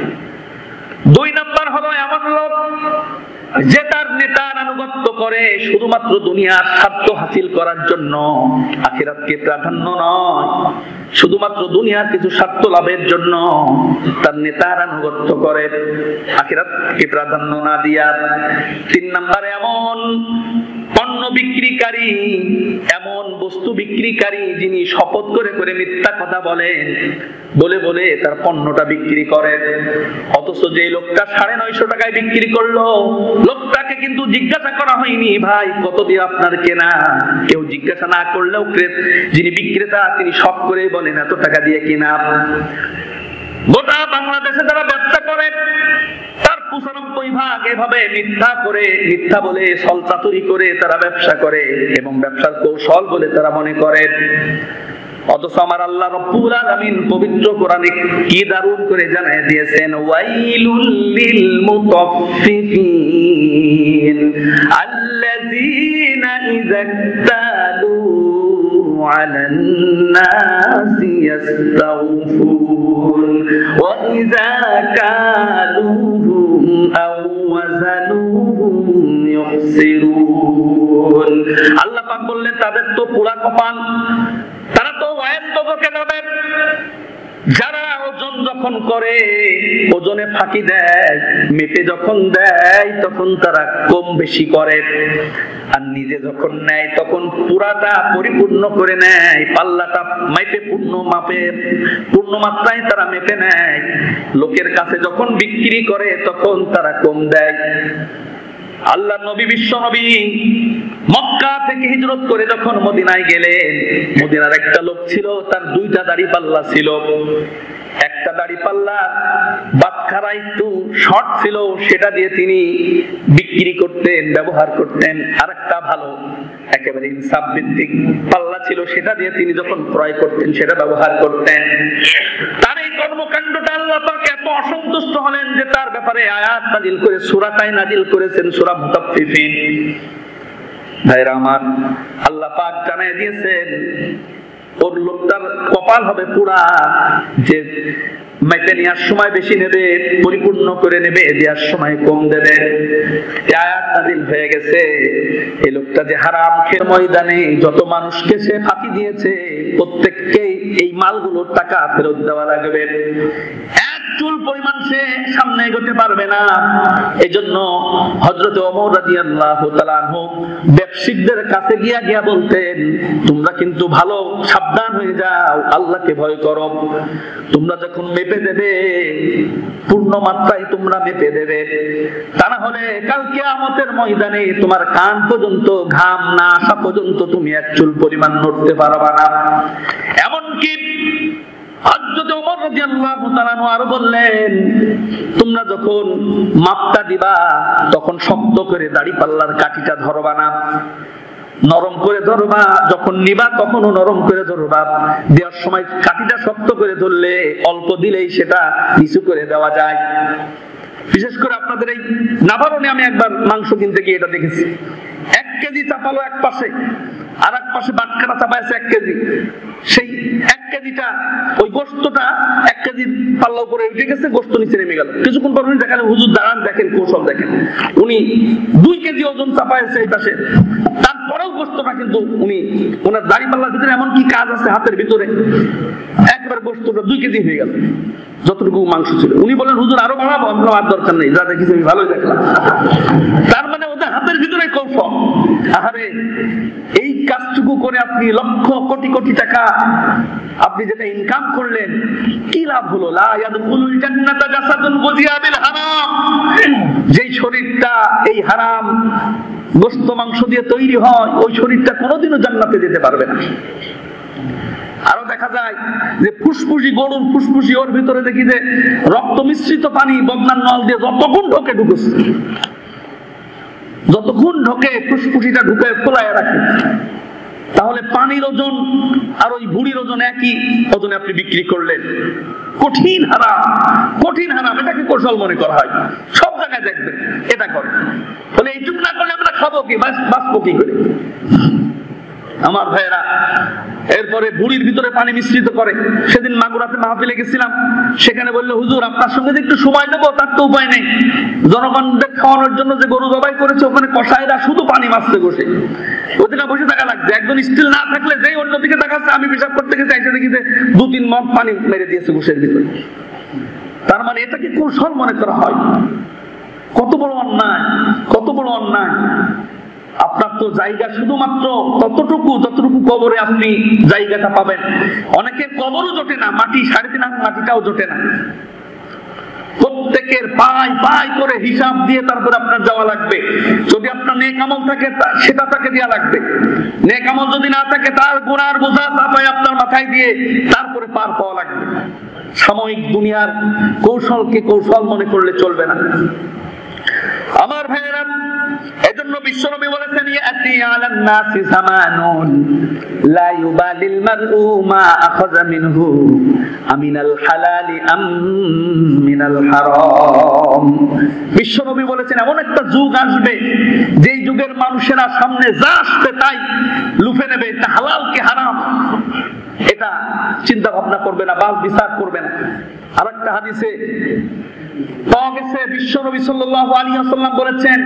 2 নাম্বার হলো এমন লোক যে তার নেতার আনুগত্য করে শুধুমাত্র দুনিয়ার স্বার্থ হাসিল করার জন্য, আখিরাতকে প্রাধান্য নয়, শুধুমাত্র দুনিয়ার কিছু স্বার্থ লাভের জন্য তার নেতার আনুগত্য করে, আখিরাতকে প্রাধান্য না দিয়া। 3 নম্বরে এমন পণ্য বিক্রিকারী, এমন বস্তু বিক্রিকারী যিনি শপথ করে করে মিথ্যা কথা বলেন, বলে বলে তার পণ্যটা বিক্রি করেন। অথচ যে লোকটা 950 টাকায় বিক্রি করলো, লোকটাকে কিন্তু জিজ্ঞাসা করা হয়নি ভাই কত দিয়ে আপনার কেনা। কেউ জিজ্ঞাসা না করলেও যিনি বিক্রেতা তিনি শখ করে বলেন এত টাকা দিয়ে কেনা। গোটা বাংলাদেশে যারা ব্যবসা করে তার 95% এভাবে মিথ্যা বলে ছলচাতুরি করে তারা ব্যবসা করে এবং ব্যবসার কৌশল বলে তারা মনে করে। অথচ আমার আল্লাহ রাব্বুল আলামিন পবিত্র কোরআনে কি দারুণ করে জানায় দিয়েছেন, ওয়াইলুল লিল মুতাফফিফিন আল্লাযীনা ইযা তালু আলান নাসি ইস্তাওফুন ওয়া ইযা কালুহুম আও ওয়াজানুহুম ইউখসিরুন। আল্লাহ পাক বললেন তাদের তো পোড়া কপাল, তারা তো ওয়াইল বজকে যাবে। যারা ওজন যখন করে ওজনে ফাঁকি দেয়, মেপে যখন দেয় তখন তারা কম বেশি করে, আর নিজে যখন নেয় তখন পুরাটা পরিপূর্ণ করে নেয়, পাল্লাটা মাপে পূর্ণ মাত্রায় তারা মেপে নেয়। লোকের কাছে যখন বিক্রি করে তখন তারা কম দেয়। আল্লাহ নবী বিশ্ব নবী মক্কা থেকে হিজরত করে যখন মদিনায় গেলেন, মদিনার একটা লোক ছিল তার 2টা দাড়িপাল্লা ছিল। একটা দাড়িপাল্লা বাটখারা একটু শর্ট ছিল, সেটা দিয়ে তিনি বিক্রি করতেন, ব্যবহার করতেন। আরেকটা ভালো একেবারে ইনসাফ ভিত্তিক পাল্লা ছিল, সেটা দিয়ে তিনি যখন ক্রয় করতেন সেটা ব্যবহার করতেন। তার এই কর্মকাণ্ডটা আল্লাহ পাক এত অসন্তুষ্ট হলেন যে তার ব্যাপারে আয়াত নাজিল করে সূরাটাই নাজিল করেছেন, সূরা মুতাফফিফিন। ভাইরা আমার, আল্লাহ পাক জানিয়ে দিয়েছেন ওর লোকটার কপাল হবে পুরা, যে মেপে নেওয়ার সময় বেশি নেবে, পরিপূর্ণ করে নেবে, দেওয়ার সময় কম দেবে। আয়াত নাযিল হয়ে গেছে এই লোকটা যে হারাম খেয়ে ময়দানে যত মানুষকে সে ফাঁকি দিয়েছে প্রত্যেককেই এই মালগুলোর টাকা ফেরত দেওয়া লাগবে। এক চুল পরিমাণ সে সামনে এগোতে পারবে না। এই জন্য হযরত ওমর রাদিয়াল্লাহু তাআলা আনহু ব্যবসায়ীদের কাছে গিয়া বলতেন, তোমরা কিন্তু ভালো সাবধান হয়ে যাও, আল্লাহকে ভয় করো। তোমরা যখন মেপে দেবে পূর্ণ মাত্রায় তোমরা মেপে দেবে, তা না হলে কাল কিয়ামতের ময়দানে তোমার কান পর্যন্ত ঘাম না আসা পর্যন্ত তুমি এক চুল পরিমাণ নড়তে পারবা না। এমনকি হযরত ওমর রাদিয়াল্লাহু তাআলা আরো বললেন, তোমরা যখন মাপটা দিবা তখন শক্ত করে দাড়ি পাল্লার কাঠিটা ধরবা না, নরম করে ধরবা। যখন নিবা তখনও নরম করে ধরবা। দেওয়ার সময় কাঠিটা শক্ত করে ধরলে অল্প দিলেই সেটা নিচু করে দেওয়া যায়। বিশেষ করে আপনাদের এই নাভারণে আমি একবার মাংস কিনতে গিয়ে এটা দেখেছি। 1 কেজি চাপালো এক পাশে, আর এক পাশে বাটখারা চাপাইছে 1 কেজি। সেই 1 কেজিটা ওই গোশতটা 1 কেজি পাল্লা উপরে উঠে গেছে, গোশত নিচে নেমে গেল। কিছুক্ষণ পর উনি দেখালেন, হুজুর দাঁড়ান দেখেন কৌশল দেখেন। উনি 2 কেজি ওজন চাপাইছে এই পাশে, তারপরেও গোশতটা কিন্তু উনি ওনার দাড়ি পাল্লার ভিতরে এমন কি কাজ আছে হাতের ভিতরে, একবার গোশতটা 2 কেজি হয়ে গেল যতটুকু মাংস ছিল। উনি বলেন, হুজুর আরো বাড়াবো, আর দরকার নেই, যা দেখেছি আমি ভালোই দেখলাম। তার মানে ওদের হাতের ভিতরে কৌশল। আরে এই কাজটুকু করে আপনি লক্ষ কোটি কোটি টাকা আপনি যেটা ইনকাম করলেন, কি লাভ হলো? লা ইয়াদখুলুল জান্নাতা জাসাদুন গুযিয়া বিল হারাম। যেই শরীরটা এই হারাম গোশত মাংস দিয়ে তৈরি হয়, ওই শরীরটা কোনোদিনও জান্নাতে যেতে পারবে না। আরো দেখা যায় যে ফুসফুসি, গরুর ফুসফুসি, ওর ভিতরে দেখি যে রক্ত মিশ্রিত পানি বদনার নল দিয়ে যতক্ষণ ঢোকে ঢুকেছে, যতক্ষণ ঢোকে ফুসফুসিটা ঢুকে খোলায় রাখে। তাহলে পানির ওজন আর ওই বুড়ির ওজন একই ওজনে আপনি বিক্রি করলেন। কঠিন হারাম, কঠিন হারাম। এটাকে কৌশল মনে করা হয়, সব জায়গায় দেখবেন এটা করে। বলে এইটুকু না করলে আমরা খাবো কি, বাঁচবো কি করে? আমার ভাইয়েরা, এরপরে বুড়ির ভিতরে পানি মিশ্রিত করে। সেদিন মাগুরাতে মাহফিলে গেছিলাম, সেখানে বললো, হুজুর আপনার সঙ্গে যে একটু সময় দেবো, তার তো উপায় নেই। জনগণদের খাওয়ানোর জন্য যে গরু জবাই করেছে, ওখানে কসাইরা শুধু পানি মারছে বসে, ওদিকে বসে থাকা লাগছে। একজন স্টিল না থাকলে যেই অন্যদিকে দেখাচ্ছে, আমি পেশাব করতে গেছি, এসে দেখি যে 2-3 মগ পানি মেরে দিয়েছে ঘুষের ভিতরে। তার মানে এটাকে কৌশল মনে করা হয়। কত বড় অন্যায়, কত বড় অন্যায়। আপনার তো জায়গা শুধুমাত্র ততটুকু যতটুকু কবরে আপনি জায়গাটা পাবেন। অনেকের কবরও জোটে না, মাটি 3.5 মাটিটাও জোটে না। প্রত্যেকের পাই করে হিসাব দিয়ে তারপরে আপনার যাওয়া লাগবে। যদি আপনার নেক আমল থাকে সেটা তাকে দেওয়া লাগবে, নেক আমল যদি না থাকে তার গুনার বোঝা চাপায় আপনার মাথায় দিয়ে তারপরে পার পাওয়া লাগবে। সাময়িক দুনিয়ার কৌশলকে কৌশল মনে করলে চলবে না। আমার ভাইয়েরা, এজন্য বিশ্বনবী বলেছেন, ইয়াতি আলান নাসি জামানুন লা ইউবালিল মারউ মা আখাযা মিনহু আমিনাল হালালি আম মিনাল হারাম। বিশ্বনবী বলেছেন, এমন একটা যুগ আসবে যেই যুগের মানুষেরা সামনে যা আসবে তাই লুফে নেবে, এটা হালাল কি হারাম এটা চিন্তা ভাবনা করবে না, বাস বিচার করবে না। আরেকটা হাদিসে পাওয়া গেছে, বিশ্বনবী সাল্লাল্লাহু আলাইহি ওয়াসাল্লাম বলেছেন,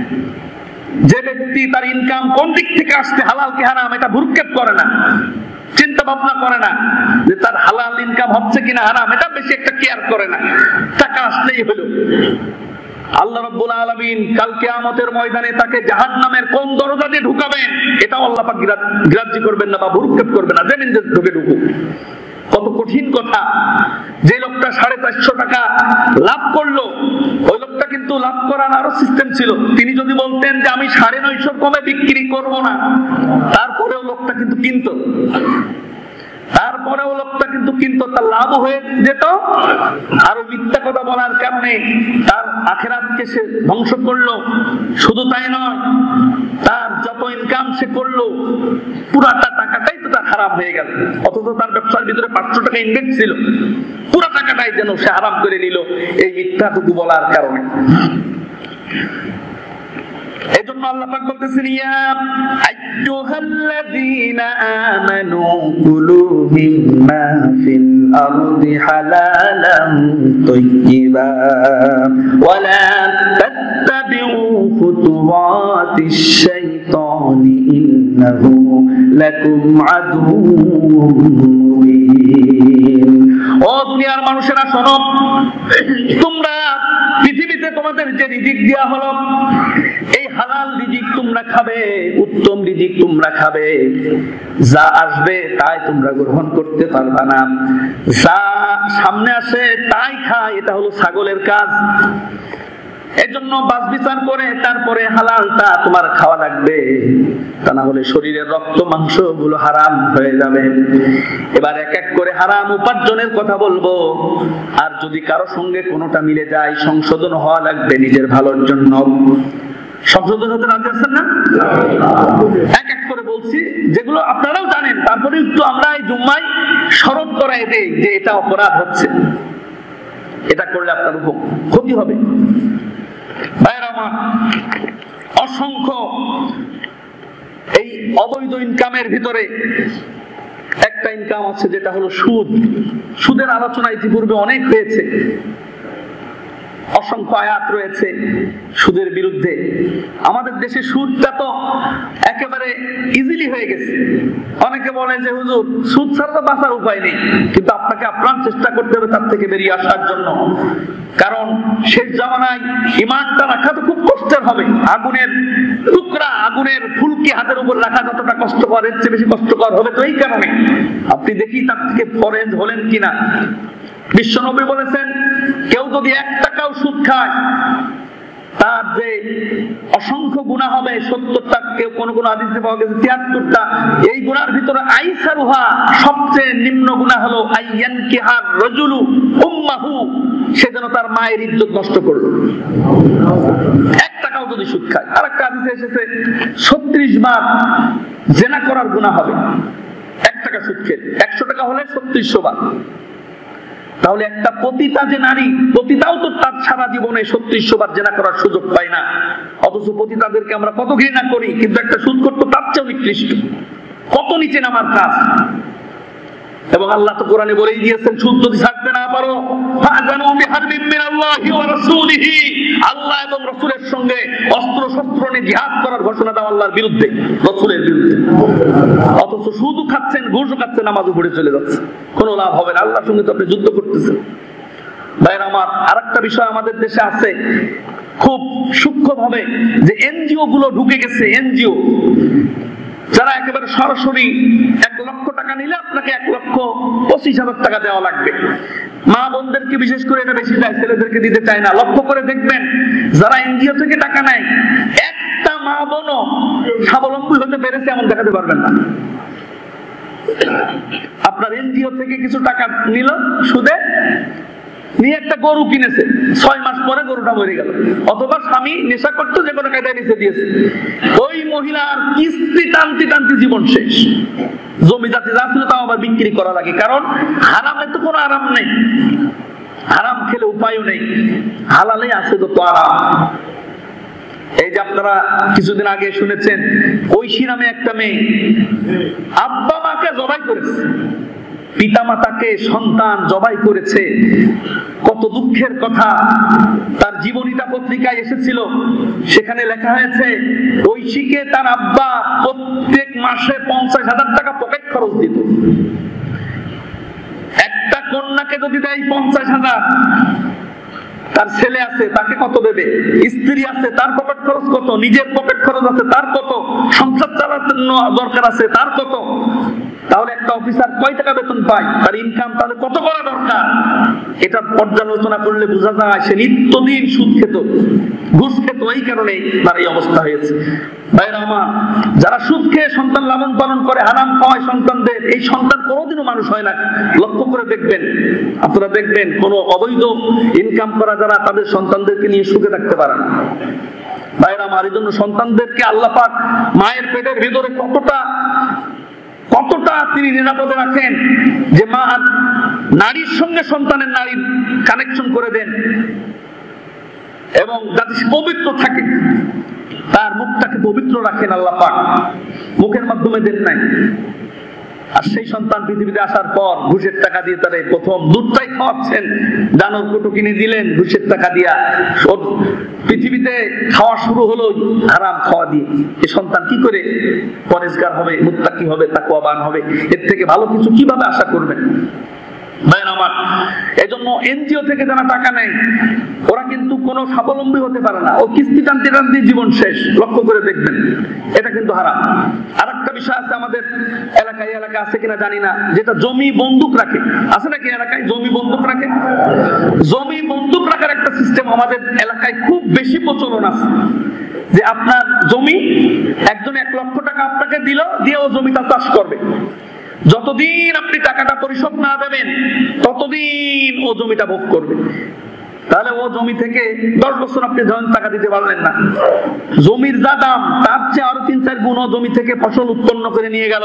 যে ব্যক্তি তার ইনকাম কোন দিক থেকে আসছে, হালাল কি হারাম, এটা ভ্রুক্ষেপ করে না, চিন্তা ভাবনা করে না যে তার হালাল ইনকাম হচ্ছে কিনা হারাম, এটা বেশি একটা কেয়ার করে না, টাকা আসলেই হলো। আল্লাহ রাব্বুল আলামিন কাল কিয়ামতের ময়দানে তাকে জাহান্নামের কোন দরজা দিয়ে ঢুকাবেন এটাও আল্লাহ পাক গ্রাহ্য করবেন না বা ভ্রুক্ষেপ করবেন না, যেমন যে ঢুকে ঢুকুক। কত কঠিন কথা। যে লোকটা 450 টাকা লাভ করলো, ওই লোকটা কিন্তু লাভ করার আরো সিস্টেম ছিল। তিনি যদি বলতেন যে আমি 950 কমে বিক্রি করব না, তারপরেও লোকটা কিন্তু কিনতো। তারপরেও লোকটা কিন্তু তার লাভ হয়ে যেত, আর মিথ্যা কথা বলার কারণে তার আখিরাতকে সে ধ্বংস করলো। শুধু তাই নয়, তার যত ইনকাম সে করলো পুরাটা টাকাটাই তো তার হারাম হয়ে গেল। অথচ তার ব্যবসার ভিতরে 500 টাকা ইনভেস্ট ছিল, পুরো টাকাটাই যেন সে হারাম করে নিল এই মিথ্যাটুকু বলার কারণে। এজন্য আল্লাহ পাক বলতেছেন, ইয়া আইয়ুহাল্লাযীনা আমানু কুলু মিম্মা ফিল আরদি হালালান তাইয়্যিবা ওয়া লা তাত্তাবিউ খুতুওয়াতিশ শাইতানি ইন্নাহু লাকুম আদুউম মুবিন। ও দুনিয়ার মানুষেরা শোনো, তোমরা পৃথিবীতে তোমাদের যে রিজিক দেয়া হলো, এই হালাল রিজিক তোমরা খাবে, উত্তম রিজিক তোমরা খাবে। যা আসবে তাই তোমরা গ্রহণ করতে পারবে না, যা সামনে আসে তাই খায়, এটা হলো ছাগলের কাজ। এজন্য বাছ বিচার করে তারপরে হালালটা তোমার খাওয়া লাগবে, তা না হলে শরীরের রক্ত মাংস গুলো হারাম হয়ে যাবে। এবার এক এক করে হারাম উপার্জনের কথা বলবো, আর যদি কারো সঙ্গে কোনোটা মিলে যায় সংশোধন হওয়া লাগবে নিজের ভালোর জন্য। সংশোধন হতে রাজি আছেন না? এক এক করে বলছি, যেগুলো আপনারাও জানেন, তারপরে একটু আমরা এই জুম্মায় স্মরণ করাই দেই যে এটা অপরাধ হচ্ছে, এটা করলে আপনার ক্ষতি হবে। ভাইরা আমার, অসংখ্য এই অবৈধ ইনকামের ভিতরে একটা ইনকাম আছে যেটা হলো সুদ। সুদের আলোচনা ইতিপূর্বে অনেক হয়েছে, অসংখ্য আয়াত রয়েছে সুদের বিরুদ্ধে। আমাদের দেশে সুদটা তো একেবারে ইজিলি হয়ে গেছে। অনেকে বলে যে হুজুর সুদ ছাড়া তো বাঁচার উপায় নেই, কিন্তু আপনাকে আপ্রাণ চেষ্টা করতে হবে তার থেকে বেরিয়ে আসার জন্য। কারণ শেষ জামানায় ইমানটা রাখা তো খুব কষ্টের হবে। আগুনের টুকরা, আগুনের ফুলকি হাতের উপর রাখা যতটা কষ্টকর, এর চেয়ে বেশি কষ্টকর হবে। তো এই কারণে আপনি দেখি তার থেকে ফরেজ হলেন কিনা। বিশ্বনবী বলেছেন, কেউ যদি 1 টাকাও সুদ খায় তার যে অসংখ্য গুনাহ হবে 70টা, কেউ কোন কোন হাদিসে পাওয়া গেছে 73টা। এই গুনার ভিতরে আইসারুহা, সবচেয়ে নিম্ন গুনাহ হলো আইয়ানকিহার রাজুলু উম্মাহু, সে যেন তার মায়ের ইজ্জত নষ্ট করলো। 1 টাকাও যদি সুদ খায়। আরেকটা হাদিসে এসেছে 36 বার জিনা করার গুনাহ হবে 1 টাকা সুদ খেলে। 100 টাকা হলে 3600 বার। তাহলে একটা পতিতা যে নারী, পতিতাও তো তার সারা জীবনে 3600 বার জিনা করার সুযোগ পায় না। অথচ পতিতাদেরকে আমরা কত ঘৃণা করি, কিন্তু একটা সুদ করতে তার চেয়েও নিকৃষ্ট, কত নিচে নামার কাজ। এবং আল্লাহ তো কোরআনে বলেই দিয়েছেন, সুদ যদি ছাড়তে না পারো ফাযানু বিহারবিন মিনাল্লাহি ওয়া রাসূলিহি, আল্লাহ এবং রাসূলের সঙ্গে অস্ত্র শস্ত্র নিয়ে জিহাদ করার ঘোষণা দাও আল্লাহর বিরুদ্ধে, রাসূলের বিরুদ্ধে। অথচ সুদও খাচ্ছেন, ঘুষও খাচ্ছেন, নামাজও পড়ে চলে যাচ্ছে, কোনো লাভ হবে না। আল্লাহর সঙ্গে তো আপনি যুদ্ধ করতেছেন। ভাইরা আমার, আরেকটা বিষয় আমাদের দেশে আছে খুব সূক্ষ্মভাবে, যে এনজিও গুলো ঢুকে গেছে। এনজিও যারা একেবারে সরাসরি 1 লক্ষ টাকা নিলে আপনাকে 1,25,000 টাকা দেওয়া লাগবে। মা বোনদেরকে বিশেষ করে এটা বেশি দেয়, ছেলেদেরকে দিতে চায় না। লক্ষ্য করে দেখবেন, যারা এনজিও থেকে টাকা নেয়, একটা মা বোনও স্বাবলম্বী হতে পেরেছে এমন দেখাতে পারবেন না। আপনার এনজিও থেকে কিছু টাকা নিল সুদে, নিয়ে একটা গরু কিনেছে, 6 মাস পরে গরুটা মরে গেল। অথবা স্বামী নেশা করতো, যে কোনো কায়দায় নিচে দিয়েছে, ওই মহিলার কিস্তি টানতে টানতে জীবন শেষ। জমি জাতি যা ছিল তাও আবার বিক্রি করা লাগে, কারণ হারামে তো কোনো আরাম নেই, হারাম খেলে উপায়ও নেই, হালালে আছে তো আরাম। এই যে আপনারা কিছুদিন আগে শুনেছেন, ঐশী নামে একটা মেয়ে আব্বা মাকে জবাই করেছে, পিতা মাতাকে সন্তান জবাই করেছে। কত দুঃখের কথা। তার জীবনীটা পত্রিকায় এসেছিল, সেখানে লেখা হয়েছে ঐশীকে তার আব্বা প্রত্যেক মাসে 50,000 টাকা পকেট খরচ দিত। একটা কন্যাকে যদি দেয় 50,000, তার ছেলে আছে তাকে কত দেবে, স্ত্রী আছে তার পকেট পকেট খরচ কত, নিজের পকেট খরচ আছে তার কত, সংসার চালাতে দরকার আছে তার কত। তাহলে একটা অফিসার কয় টাকা বেতন পায়, তার ইনকাম তাহলে কত করা দরকার, এটা পর্যালোচনা করলে বোঝা যায় সে নিত্যদিন সুদ খেত, ঘুষ খেত, এই কারণে তার এই অবস্থা হয়েছে। ভাইরা আমার, যারা সুদ খেয়ে সন্তান লালন পালন করে, হারাম খাওয়ায় সন্তানদের, এই সন্তান কোনোদিনও মানুষ হয় না। লক্ষ্য করে দেখবেন, আপনারা দেখবেন কোন অবৈধ ইনকাম করা যারা তাদের সন্তানদেরকে নিয়ে সুখে থাকতে পারে না। ভাইরা আমার, এই জন্য সন্তানদেরকে আল্লাহ পাক মায়ের পেটের ভিতরে কতটা তিনি নিরাপদে রাখেন, যে মা নারীর সঙ্গে সন্তানের নারীর কানেকশন করে দেন এবং যাতে পবিত্র থাকে, তার মুখটাকে পবিত্র রাখেন আল্লাহ পাক, মুখের মাধ্যমে দেন নাই। আর সেই সন্তান পৃথিবীতে আসার পর ঘুষের টাকা দিয়ে তারা প্রথম দুধটাই খাওয়াচ্ছেন, দানোর কুটো কিনে দিলেন ঘুষের টাকা দিয়া, পৃথিবীতে খাওয়া শুরু হলো হারাম খাওয়া দিয়ে। এই সন্তান কি করে পরেজগার হবে, মুত্তাকি হবে, তাকওয়াবান হবে? এর থেকে ভালো কিছু কিভাবে আশা করবেন? ভাইরা আমার, এজন্য এনজিও থেকে যারা টাকা নেয় ওরা কিন্তু কোনো স্বাবলম্বী হতে পারে না, ও কিস্তি টানতে টানতে জীবন শেষ। লক্ষ্য করে দেখবেন, এটা কিন্তু হারাম। আর একটা বিষয় আছে আমাদের এলাকায় আছে কিনা জানি না, যেটা জমি বন্দুক রাখে। আছে নাকি এলাকায় জমি বন্দুক রাখে? জমি বন্দুক রাখার একটা সিস্টেম আমাদের এলাকায় খুব বেশি প্রচলন আছে, যে আপনার জমি একজন 1 লক্ষ টাকা আপনাকে দিল, দিয়ে ও জমিটা চাষ করবে। যতদিন আপনি টাকাটা পরিশোধ না দেবেন ততদিন ও জমিটা ভোগ করবে। তাহলে ও জমি থেকে 10 বছর আপনি ধরেন টাকা দিতে পারলেন না, জমির যা দাম তার চেয়ে আরো 3-4 গুণ ও জমি থেকে ফসল উৎপন্ন করে নিয়ে গেল।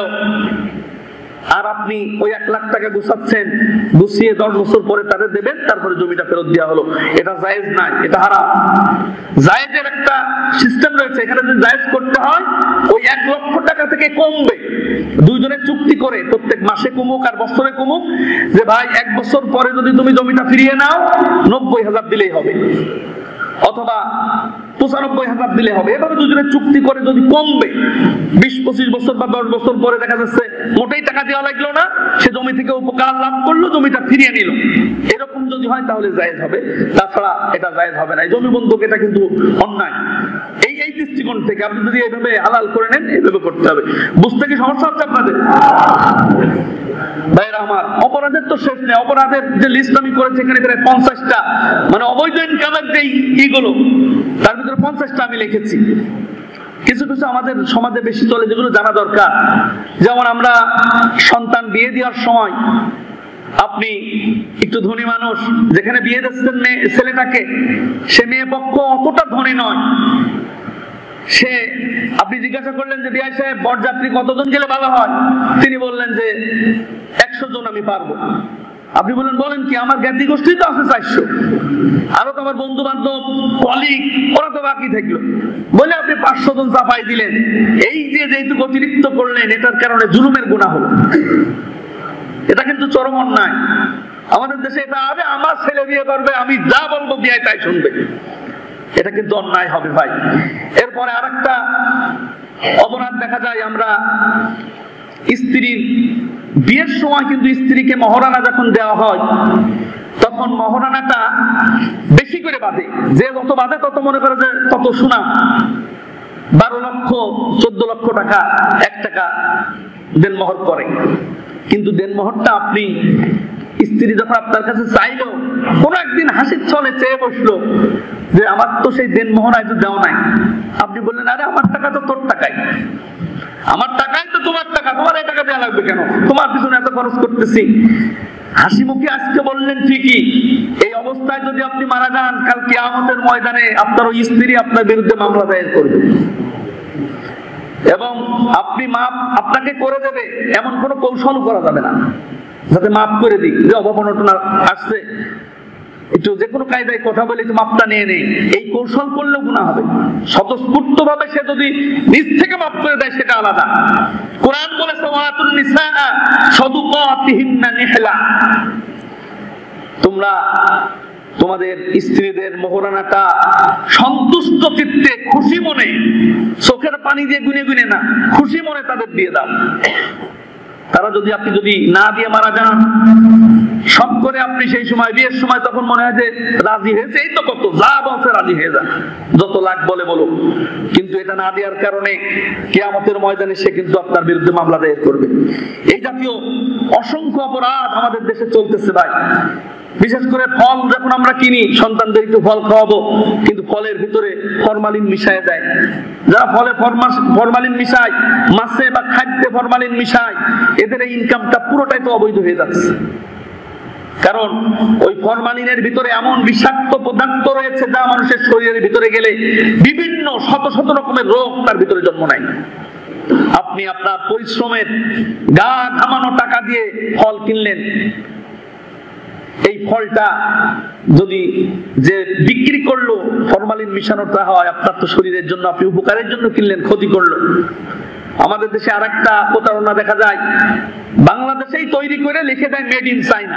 আর আপনি ওই 1 লাখ টাকা গুছাচ্ছেন, গুছিয়ে 10 বছর পরে তাদের দেবেন, তারপরে জমিটা ফেরত দেওয়া হলো। এটা জায়েজ নাই, এটা হারাম। জায়েজের একটা সিস্টেম রয়েছে, এখানে যদি জায়েজ করতে হয় ওই 1 লক্ষ টাকা থেকে কমবে। দুইজনে চুক্তি করে প্রত্যেক মাসে কমুক আর বছরে কমুক, যে ভাই 1 বছর পরে যদি তুমি জমিটা ফিরিয়ে নাও 90,000 দিলেই হবে, অথবা 95,000 দিলে হবে। এভাবে দুজনে চুক্তি করে যদি কমবে, 20-25 বছর বা 10 বছর পরে দেখা যাচ্ছে মোটেই টাকা দেওয়া লাগলো না, সে জমি থেকে উপকার লাভ করলো, জমিটা ফিরিয়ে নিল, এরকম যদি হয় তাহলে জায়েজ হবে, তাছাড়া এটা জায়েজ হবে না। এই জমি বন্ধক এটা কিন্তু অন্যায়। এই দৃষ্টিকোণ থেকে আপনি যদি এইভাবে হালাল করে নেন, এইভাবে করতে হবে। বুঝতে কি সমস্যা হচ্ছে আপনাদের? ভাইরা আমার, অপরাধের তো শেষ নেই। অপরাধের যে লিস্ট আমি করেছি এখানে প্রায় 50টা, মানে অবৈধ ইনকামের যে ইগুলো, তার ভিতরে 50টা আমি লিখেছি। কিছু কিছু আমাদের সমাজে বেশি চলে, যেগুলো জানা দরকার। যেমন আমরা সন্তান বিয়ে দেওয়ার সময়, আপনি একটু ধনী মানুষ, যেখানে বিয়ে দিচ্ছেন ছেলেটাকে, সে মেয়ে পক্ষ অতটা ধনী নয়, সে আপনি জিজ্ঞাসা করলেন যে বিআই সাহেব বরযাত্রী কতজন গেলে ভালো হয়, তিনি বললেন যে 100 জন আমি পারবো। আপনি বললেন বলেন কি, আমার জ্ঞাতি গোষ্ঠী তো আছে 400, আরো তো আমার বন্ধু বান্ধব কলিগ ওরা তো বাকি থাকলো, বলে আপনি 500 জন চাপাই দিলেন। এই যে যেহেতু অতিরিক্ত করলেন, এটার কারণে জুলুমের গুনাহ হলো। এটা কিন্তু চরম অন্যায়। আমাদের দেশে এটা হবে, আমার ছেলে বিয়ে করবে, আমি যা বলবো বিয়ে তাই শুনবে, এটা কিন্তু অন্যায় হবে ভাই। এরপরে আরেকটা অপরাধ দেখা যায়, আমরা স্ত্রীর বিয়ের সময় কিন্তু স্ত্রীকে মহারানা যখন দেওয়া হয়, তখন মহারানাটা বেশি করে বাঁধে। যে যত বাঁধে তত মনে করে যে তত সোনা, 12 লক্ষ 14 লক্ষ টাকা 1 টাকা দেনমোহর করে। কিন্তু দেনমোহরটা আপনি স্ত্রী যখন আপনার কাছে চাইলো, কোন একদিন হাসির ছলে চেয়ে বসলো যে আমার তো সেই দেনমোহর আজ দেওয়া নাই, আপনি বললেন আরে আমার টাকা তো তোর টাকাই, আমার টাকাই তো তোমার টাকা, তোমার এই টাকা দেওয়া লাগবে কেন, তোমার পিছনে এত খরচ করতেছি। হাসি মুখে আজকে বললেন ঠিকই, এই অবস্থায় যদি আপনি মারা যান, কাল কিয়ামতের ময়দানে আপনার ওই স্ত্রী আপনার বিরুদ্ধে মামলা দায়ের করবে, এবং আপনি মাপ আপনাকে করে দেবে এমন কোনো কৌশল করা যাবে না যাতে মাপ করে দিক, যে অভাবনটনা আসছে একটু যে কোনো কায়দায় কথা বলে একটু মাপটা নিয়ে নেই, এই কৌশল করলেও গুনাহ হবে। স্বতঃস্ফূর্ত ভাবে সে যদি নিজ থেকে মাপ করে দেয় সেটা আলাদা। কোরআন বলেছে ওয়াতুন নিসা সাদুকাতিহিন্না নিহলা, তোমরা তোমাদের স্ত্রীদের মোহরানাটা সন্তুষ্ট চিত্তে খুশি মনে, চোখের পানি দিয়ে গুনে গুনে না, খুশি মনে তাদের দিয়ে দাও। তারা যদি আপনি না দিয়ে মারা যান, সব করে আপনি সেই সময় বিয়ের সময় তখন মনে হয় যে রাজি হয়েছে, এই তো কত যা বলছে রাজি হয়ে যান, যত লাখ বলে বলো, কিন্তু এটা না দেওয়ার কারণে কিয়ামতের ময়দানে সে কিন্তু আপনার বিরুদ্ধে মামলা দায়ের করবে। এই জাতীয় অসংখ্য অপরাধ আমাদের দেশে চলতেছে ভাই। বিশেষ করে ফল যখন আমরা কিনি, সন্তানদের একটু ফল খাওয়াবো, কিন্তু ফলের ভিতরে ফরমালিন মিশায় দেয়। যারা ফলে ফরমালিন মিশায়, মাছে বা খাদ্যে ফরমালিন মিশায়, এদের এই ইনকামটা পুরোটাই তো অবৈধ হয়ে যাচ্ছে। কারণ ওই ফরমালিনের ভিতরে এমন বিষাক্ত পদার্থ রয়েছে যা মানুষের শরীরের ভিতরে গেলে বিভিন্ন শত শত রকমের রোগ তার ভিতরে জন্ম নেয়। আপনি আপনার পরিশ্রমের গা ঘামানো টাকা দিয়ে ফল কিনলেন, এই ফলটা যদি যে বিক্রি করলো ফরমালিন মিশানোটা হয়, আপনার তো শরীরের জন্য, আপনি উপকারের জন্য কিনলেন, ক্ষতি করলো। আমাদের দেশে আরেকটা প্রতারণা দেখা যায়, বাংলাদেশেই তৈরি করে লিখে দেয় মেড ইন চায়না,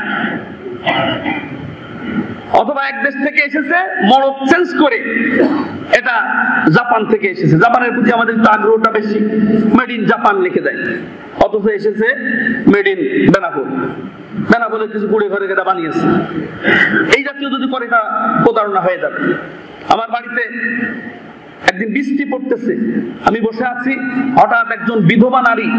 অথবা এক দেশ থেকে এসেছে মডেল চেঞ্জ করে এটা জাপান থেকে এসেছে, জাপানের প্রতি আমাদের আগ্রহটা বেশি, মেড ইন জাপান লিখে দেয়, অথচ এসেছে মেড ইন বেনাপোল। বেনাপোলে কিছু কুড়ে ঘরে এটা বানিয়েছে। এই জাতীয় যদি করে এটা প্রতারণা হয়ে যাবে। আমার বাড়িতে একদিন বৃষ্টি পড়তেছে, আমি বসে আছি, হঠাৎ একজন বিধবা নারী,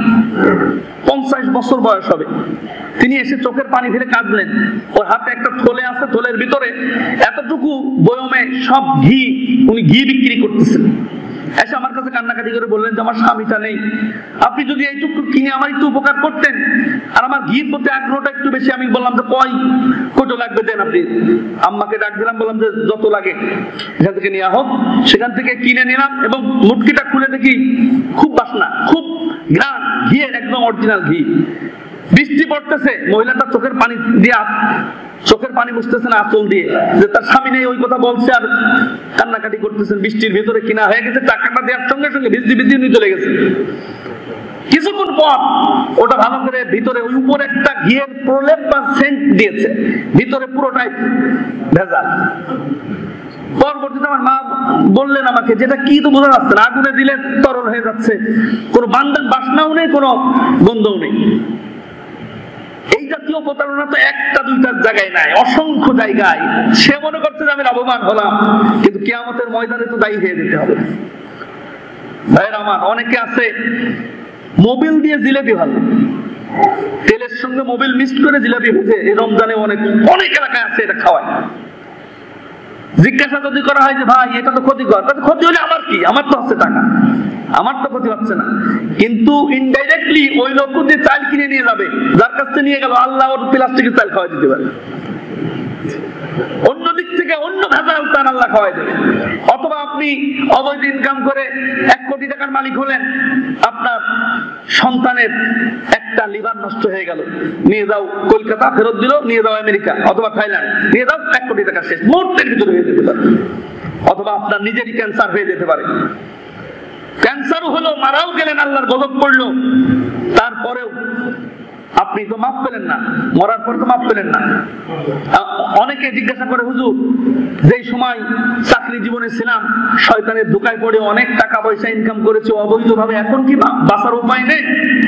50 বছর বয়স হবে, তিনি এসে চোখের পানি ফেলে কাঁদলেন। ওর হাতে একটা থলে আছে, থলের ভিতরে এতটুকু বয়মে সব ঘি, উনি ঘি বিক্রি করতেছেন। এসে আমার কাছে কান্নাকাটি করে বললেন যে আমার স্বামীটা নেই, আপনি যদি এইটুকু কিনে আমার একটু উপকার করতেন, আর আমার ঘির প্রতি আগ্রহটা একটু বেশি। আমি বললাম যে কত লাগবে দেন আপনি। আম্মাকে ডাক দিলাম, বললাম যে যত লাগে এখান থেকে নেওয়া হোক। সেখান থেকে কিনে নিলাম এবং মুটকিটা খুলে দেখি খুব বাসনা, খুব ঘ্রাণ, ঘিয়ের একদম অরিজিনাল ঘি। বৃষ্টি পড়তেছে, মহিলাটা চোখের পানি দিয়ে চোখের পানি মুছতেছেন আঁচল দিয়ে, যে তার স্বামী নেই ওই কথা বলছে আর কান্নাকাটি করতেছেন। বৃষ্টির ভিতরে কিনা হয়ে গেছে, টাকাটা দেওয়ার সঙ্গে সঙ্গে ভিজতে নিয়ে চলে গেছে। কিছুক্ষণ পর ওটা ভালো করে ভিতরে ওই উপরে একটা ঘিয়ের প্রলেপ বা সেন্ট দিয়েছে, ভিতরে পুরোটাই ভেজাল। পরবর্তীতে আমার মা বললেন আমাকে, যেটা কি তো বোঝা যাচ্ছে না, আগুনে দিলে তরল হয়ে যাচ্ছে, কোনো বাসনাও নেই, কোনো গন্ধও নেই। এই জাতীয় প্রতারণা তো একটা দুইটার জায়গায় নাই, অসংখ্য জায়গায়। সে মনে করছে যে আমি লাভবান হলাম, কিন্তু কিয়ামতের ময়দানে তো দায়ী হয়ে যেতে হবে। ভাইয়ের আমার, অনেকে আছে মোবিল দিয়ে জিলেবি ভাজে, তেলের সঙ্গে মোবিল মিক্সড করে জিলেবি ভেজে, এই রমজানে অনেক এলাকায় আছে এটা খাওয়ায়। জিজ্ঞাসা যদি করা হয় যে ভাই এটা তো ক্ষতিকর, তাতে ক্ষতি হলে আমার কি, আমার তো হচ্ছে টাকা, আমার তো ক্ষতি হচ্ছে না। কিন্তু ইনডাইরেক্টলি ওই লোক যে চাল কিনে নিয়ে যাবে, যার কাছ থেকে নিয়ে গেল, আল্লাহ ওর প্লাস্টিকের চাল খাওয়াই দিতে পারে, অন্য দিক থেকে অন্য ভেজাল তার আল্লাহ খাওয়াই দেবে। অথবা আপনি অবৈধ ইনকাম করে 1 কোটি টাকার মালিক হলেন, আপনার সন্তানের একটা লিভার নষ্ট হয়ে গেল, নিয়ে যাও কলকাতা, ফেরত দিল, নিয়ে যাও আমেরিকা অথবা থাইল্যান্ড, নিয়ে যাও 1 কোটি টাকা শেষ, মুহূর্তের ভিতরে হয়ে যেতে পারে। অথবা আপনার নিজেরই ক্যান্সার হয়ে যেতে পারে। ক্যান্সারও হলো, মারাও গেলেন, আল্লাহর গজব পড়লো, তারপরেও আপনি তো মাপ পেলেন না, মরার পর তো মাপ পেলেন না। অনেকে জিজ্ঞাসা করে, হুজুর যেই সময় চাকরি জীবনে ছিলাম, শয়তানের ধোঁকায় পড়ে অনেক টাকা পয়সা ইনকাম করেছি অবৈধভাবে, এখন কি বাঁচার উপায় নেই?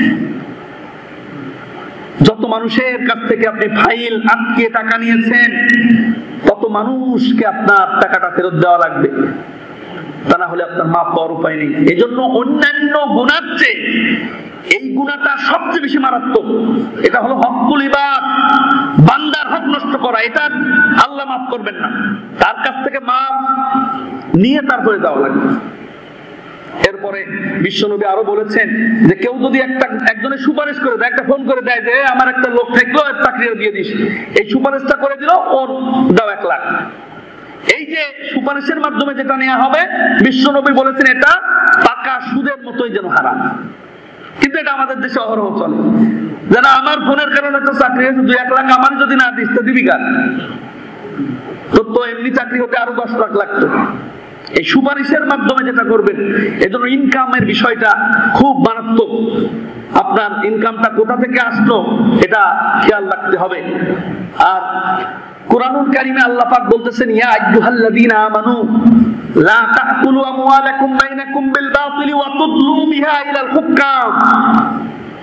যত মানুষের কাছ থেকে আপনি ফাইল আটকে টাকা নিয়েছেন, তত মানুষকে আপনার টাকাটা ফেরত দেওয়া লাগবে, তা না হলে আপনার মাপ পাওয়ার উপায় নেই। এজন্য অন্যান্য গুনার চেয়ে এই গুনাহটা সবচেয়ে বেশি মারাত্মক। এটা হলো হকুল ইবাদ, বান্দার হক নষ্ট করা। এটা আল্লাহ মাফ করবেন না, তার কাছ থেকে মাপ নিয়ে তারপরে দেওয়া লাগবে। এরপরে বিশ্বনবী আরো বলেছেন যে কেউ যদি একজনের সুপারিশ করে দেয়, একটা ফোন করে দেয় যে আমার একটা লোক থাকলো, এর চাকরিও দিয়ে দিস, এই সুপারিশটা করে দিল, ওর দাও 1 লাখ। এই যে সুপারিশের মাধ্যমে যেটা নেওয়া হবে, বিশ্বনবী বলেছেন এটা পাকা সুদের মতোই যেন হারাম। কিন্তু এটা আমাদের দেশে অহরহ চলে, যারা আমার ফোনের কারণে তো চাকরি হয়েছে, 2-1 লাখ আমার যদি না দিস তো দিবি কার? তোর তো এমনি চাকরি হতে আরো 10 লাখ লাগতো। এই সুপারিশের মাধ্যমে যেটা করবেন, এজন্য ইনকামের বিষয়টা খুব মারাত্মক। আপনার ইনকামটা কোথা থেকে আসলো এটা খেয়াল রাখতে হবে। আর কুরআনুল কারীমে আল্লাহ পাক বলতেছেন, ইয়া আইয়ুহাল্লাযীনা আমানু লা তাকুলু আমওয়ালাকুম বাইনাকুম বিল বাতিলি ওয়া তুদলু বিহা ইলাল হুক্কাম।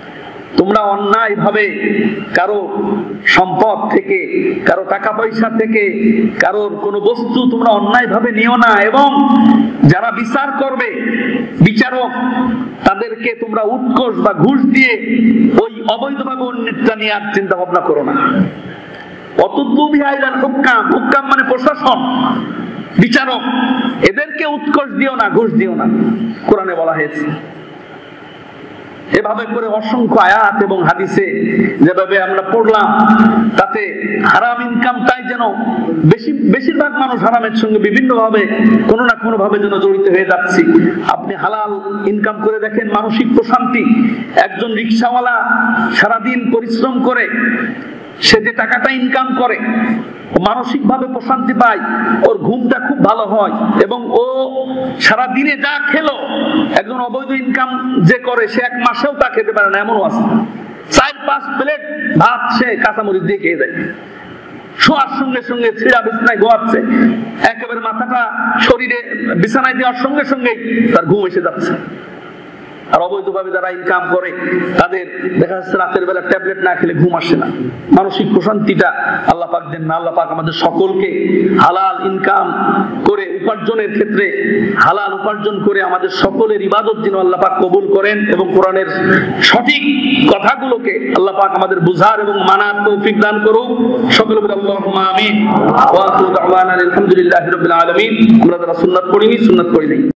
তোমরা অন্যায় ভাবে কারো সম্পদ থেকে, কারো টাকা পয়সা থেকে, কারোর কোনো বস্তু তোমরা অন্যায় ভাবে নিও না। এবং যারা বিচার করবে, বিচারক, তাদেরকে তোমরা উৎকোষ বা ঘুষ দিয়ে ওই অবৈধভাবে অন্যটা নেওয়ার চিন্তা ভাবনা করো না। অতুদ্দু বিহা ইলাল হুক্কাম, হুক্কাম মানে প্রশাসন, বিচারক, এদেরকে উৎকোষ দিও না, ঘুষ দিও না, কোরআনে বলা হয়েছে। এভাবে করে অসংখ্য আয়াত এবং হাদিসে যেভাবে আমরা পড়লাম, তাতে হারাম ইনকামটাই যেন বেশিরভাগ মানুষ হারামের সঙ্গে বিভিন্ন ভাবে কোনো না কোনো ভাবে যেন জড়িত হয়ে যাচ্ছি। আপনি হালাল ইনকাম করে দেখেন, মানসিক প্রশান্তি। একজন রিকশাওয়ালা সারাদিন পরিশ্রম করে সে যে টাকাটা ইনকাম করে, মানসিক ভাবে প্রশান্তি পায়, ওর ঘুমটা খুব ভালো হয়, এবং ও সারা দিনে যা খেলো, একজন অবৈধ ইনকাম যে করে সে এক মাসেও তা খেতে পারে না, এমনও আছে। 4-5 প্লেট ভাত সে কাঁচামরিচ দিয়ে খেয়ে দেয়, শোয়ার সঙ্গে সঙ্গে ছিঁড়া বিছানায় ঘুমাচ্ছে, একেবারে মাথাটা শরীরে বিছানায় দেওয়ার সঙ্গে সঙ্গেই তার ঘুম এসে যাচ্ছে। আর অবৈধভাবে যারা ইনকাম করে তাদের দেখা যাচ্ছে রাতের বেলা ট্যাবলেট না খেলে ঘুম আসে না। মানসিক প্রশান্তিটা আল্লাহ পাক দেন না। আল্লাহ পাক আমাদের সকলকে হালাল ইনকাম করে উপার্জনের ক্ষেত্রে হালাল উপার্জন করে আমাদের সকলের ইবাদত যেন আল্লাহ পাক কবুল করেন, এবং কোরআনের সঠিক কথাগুলোকে আল্লাহ পাক আমাদের বুঝার এবং মানার তৌফিক দান করুক। সকলে বলি আল্লাহুম্মা আমিন। ওয়া আখিরু দাওয়ানা আলহামদুলিল্লাহি রাব্বিল আলামিন। আমরা যারা সুন্নাত পড়িনি, সুন্নাত পড়ি নাই।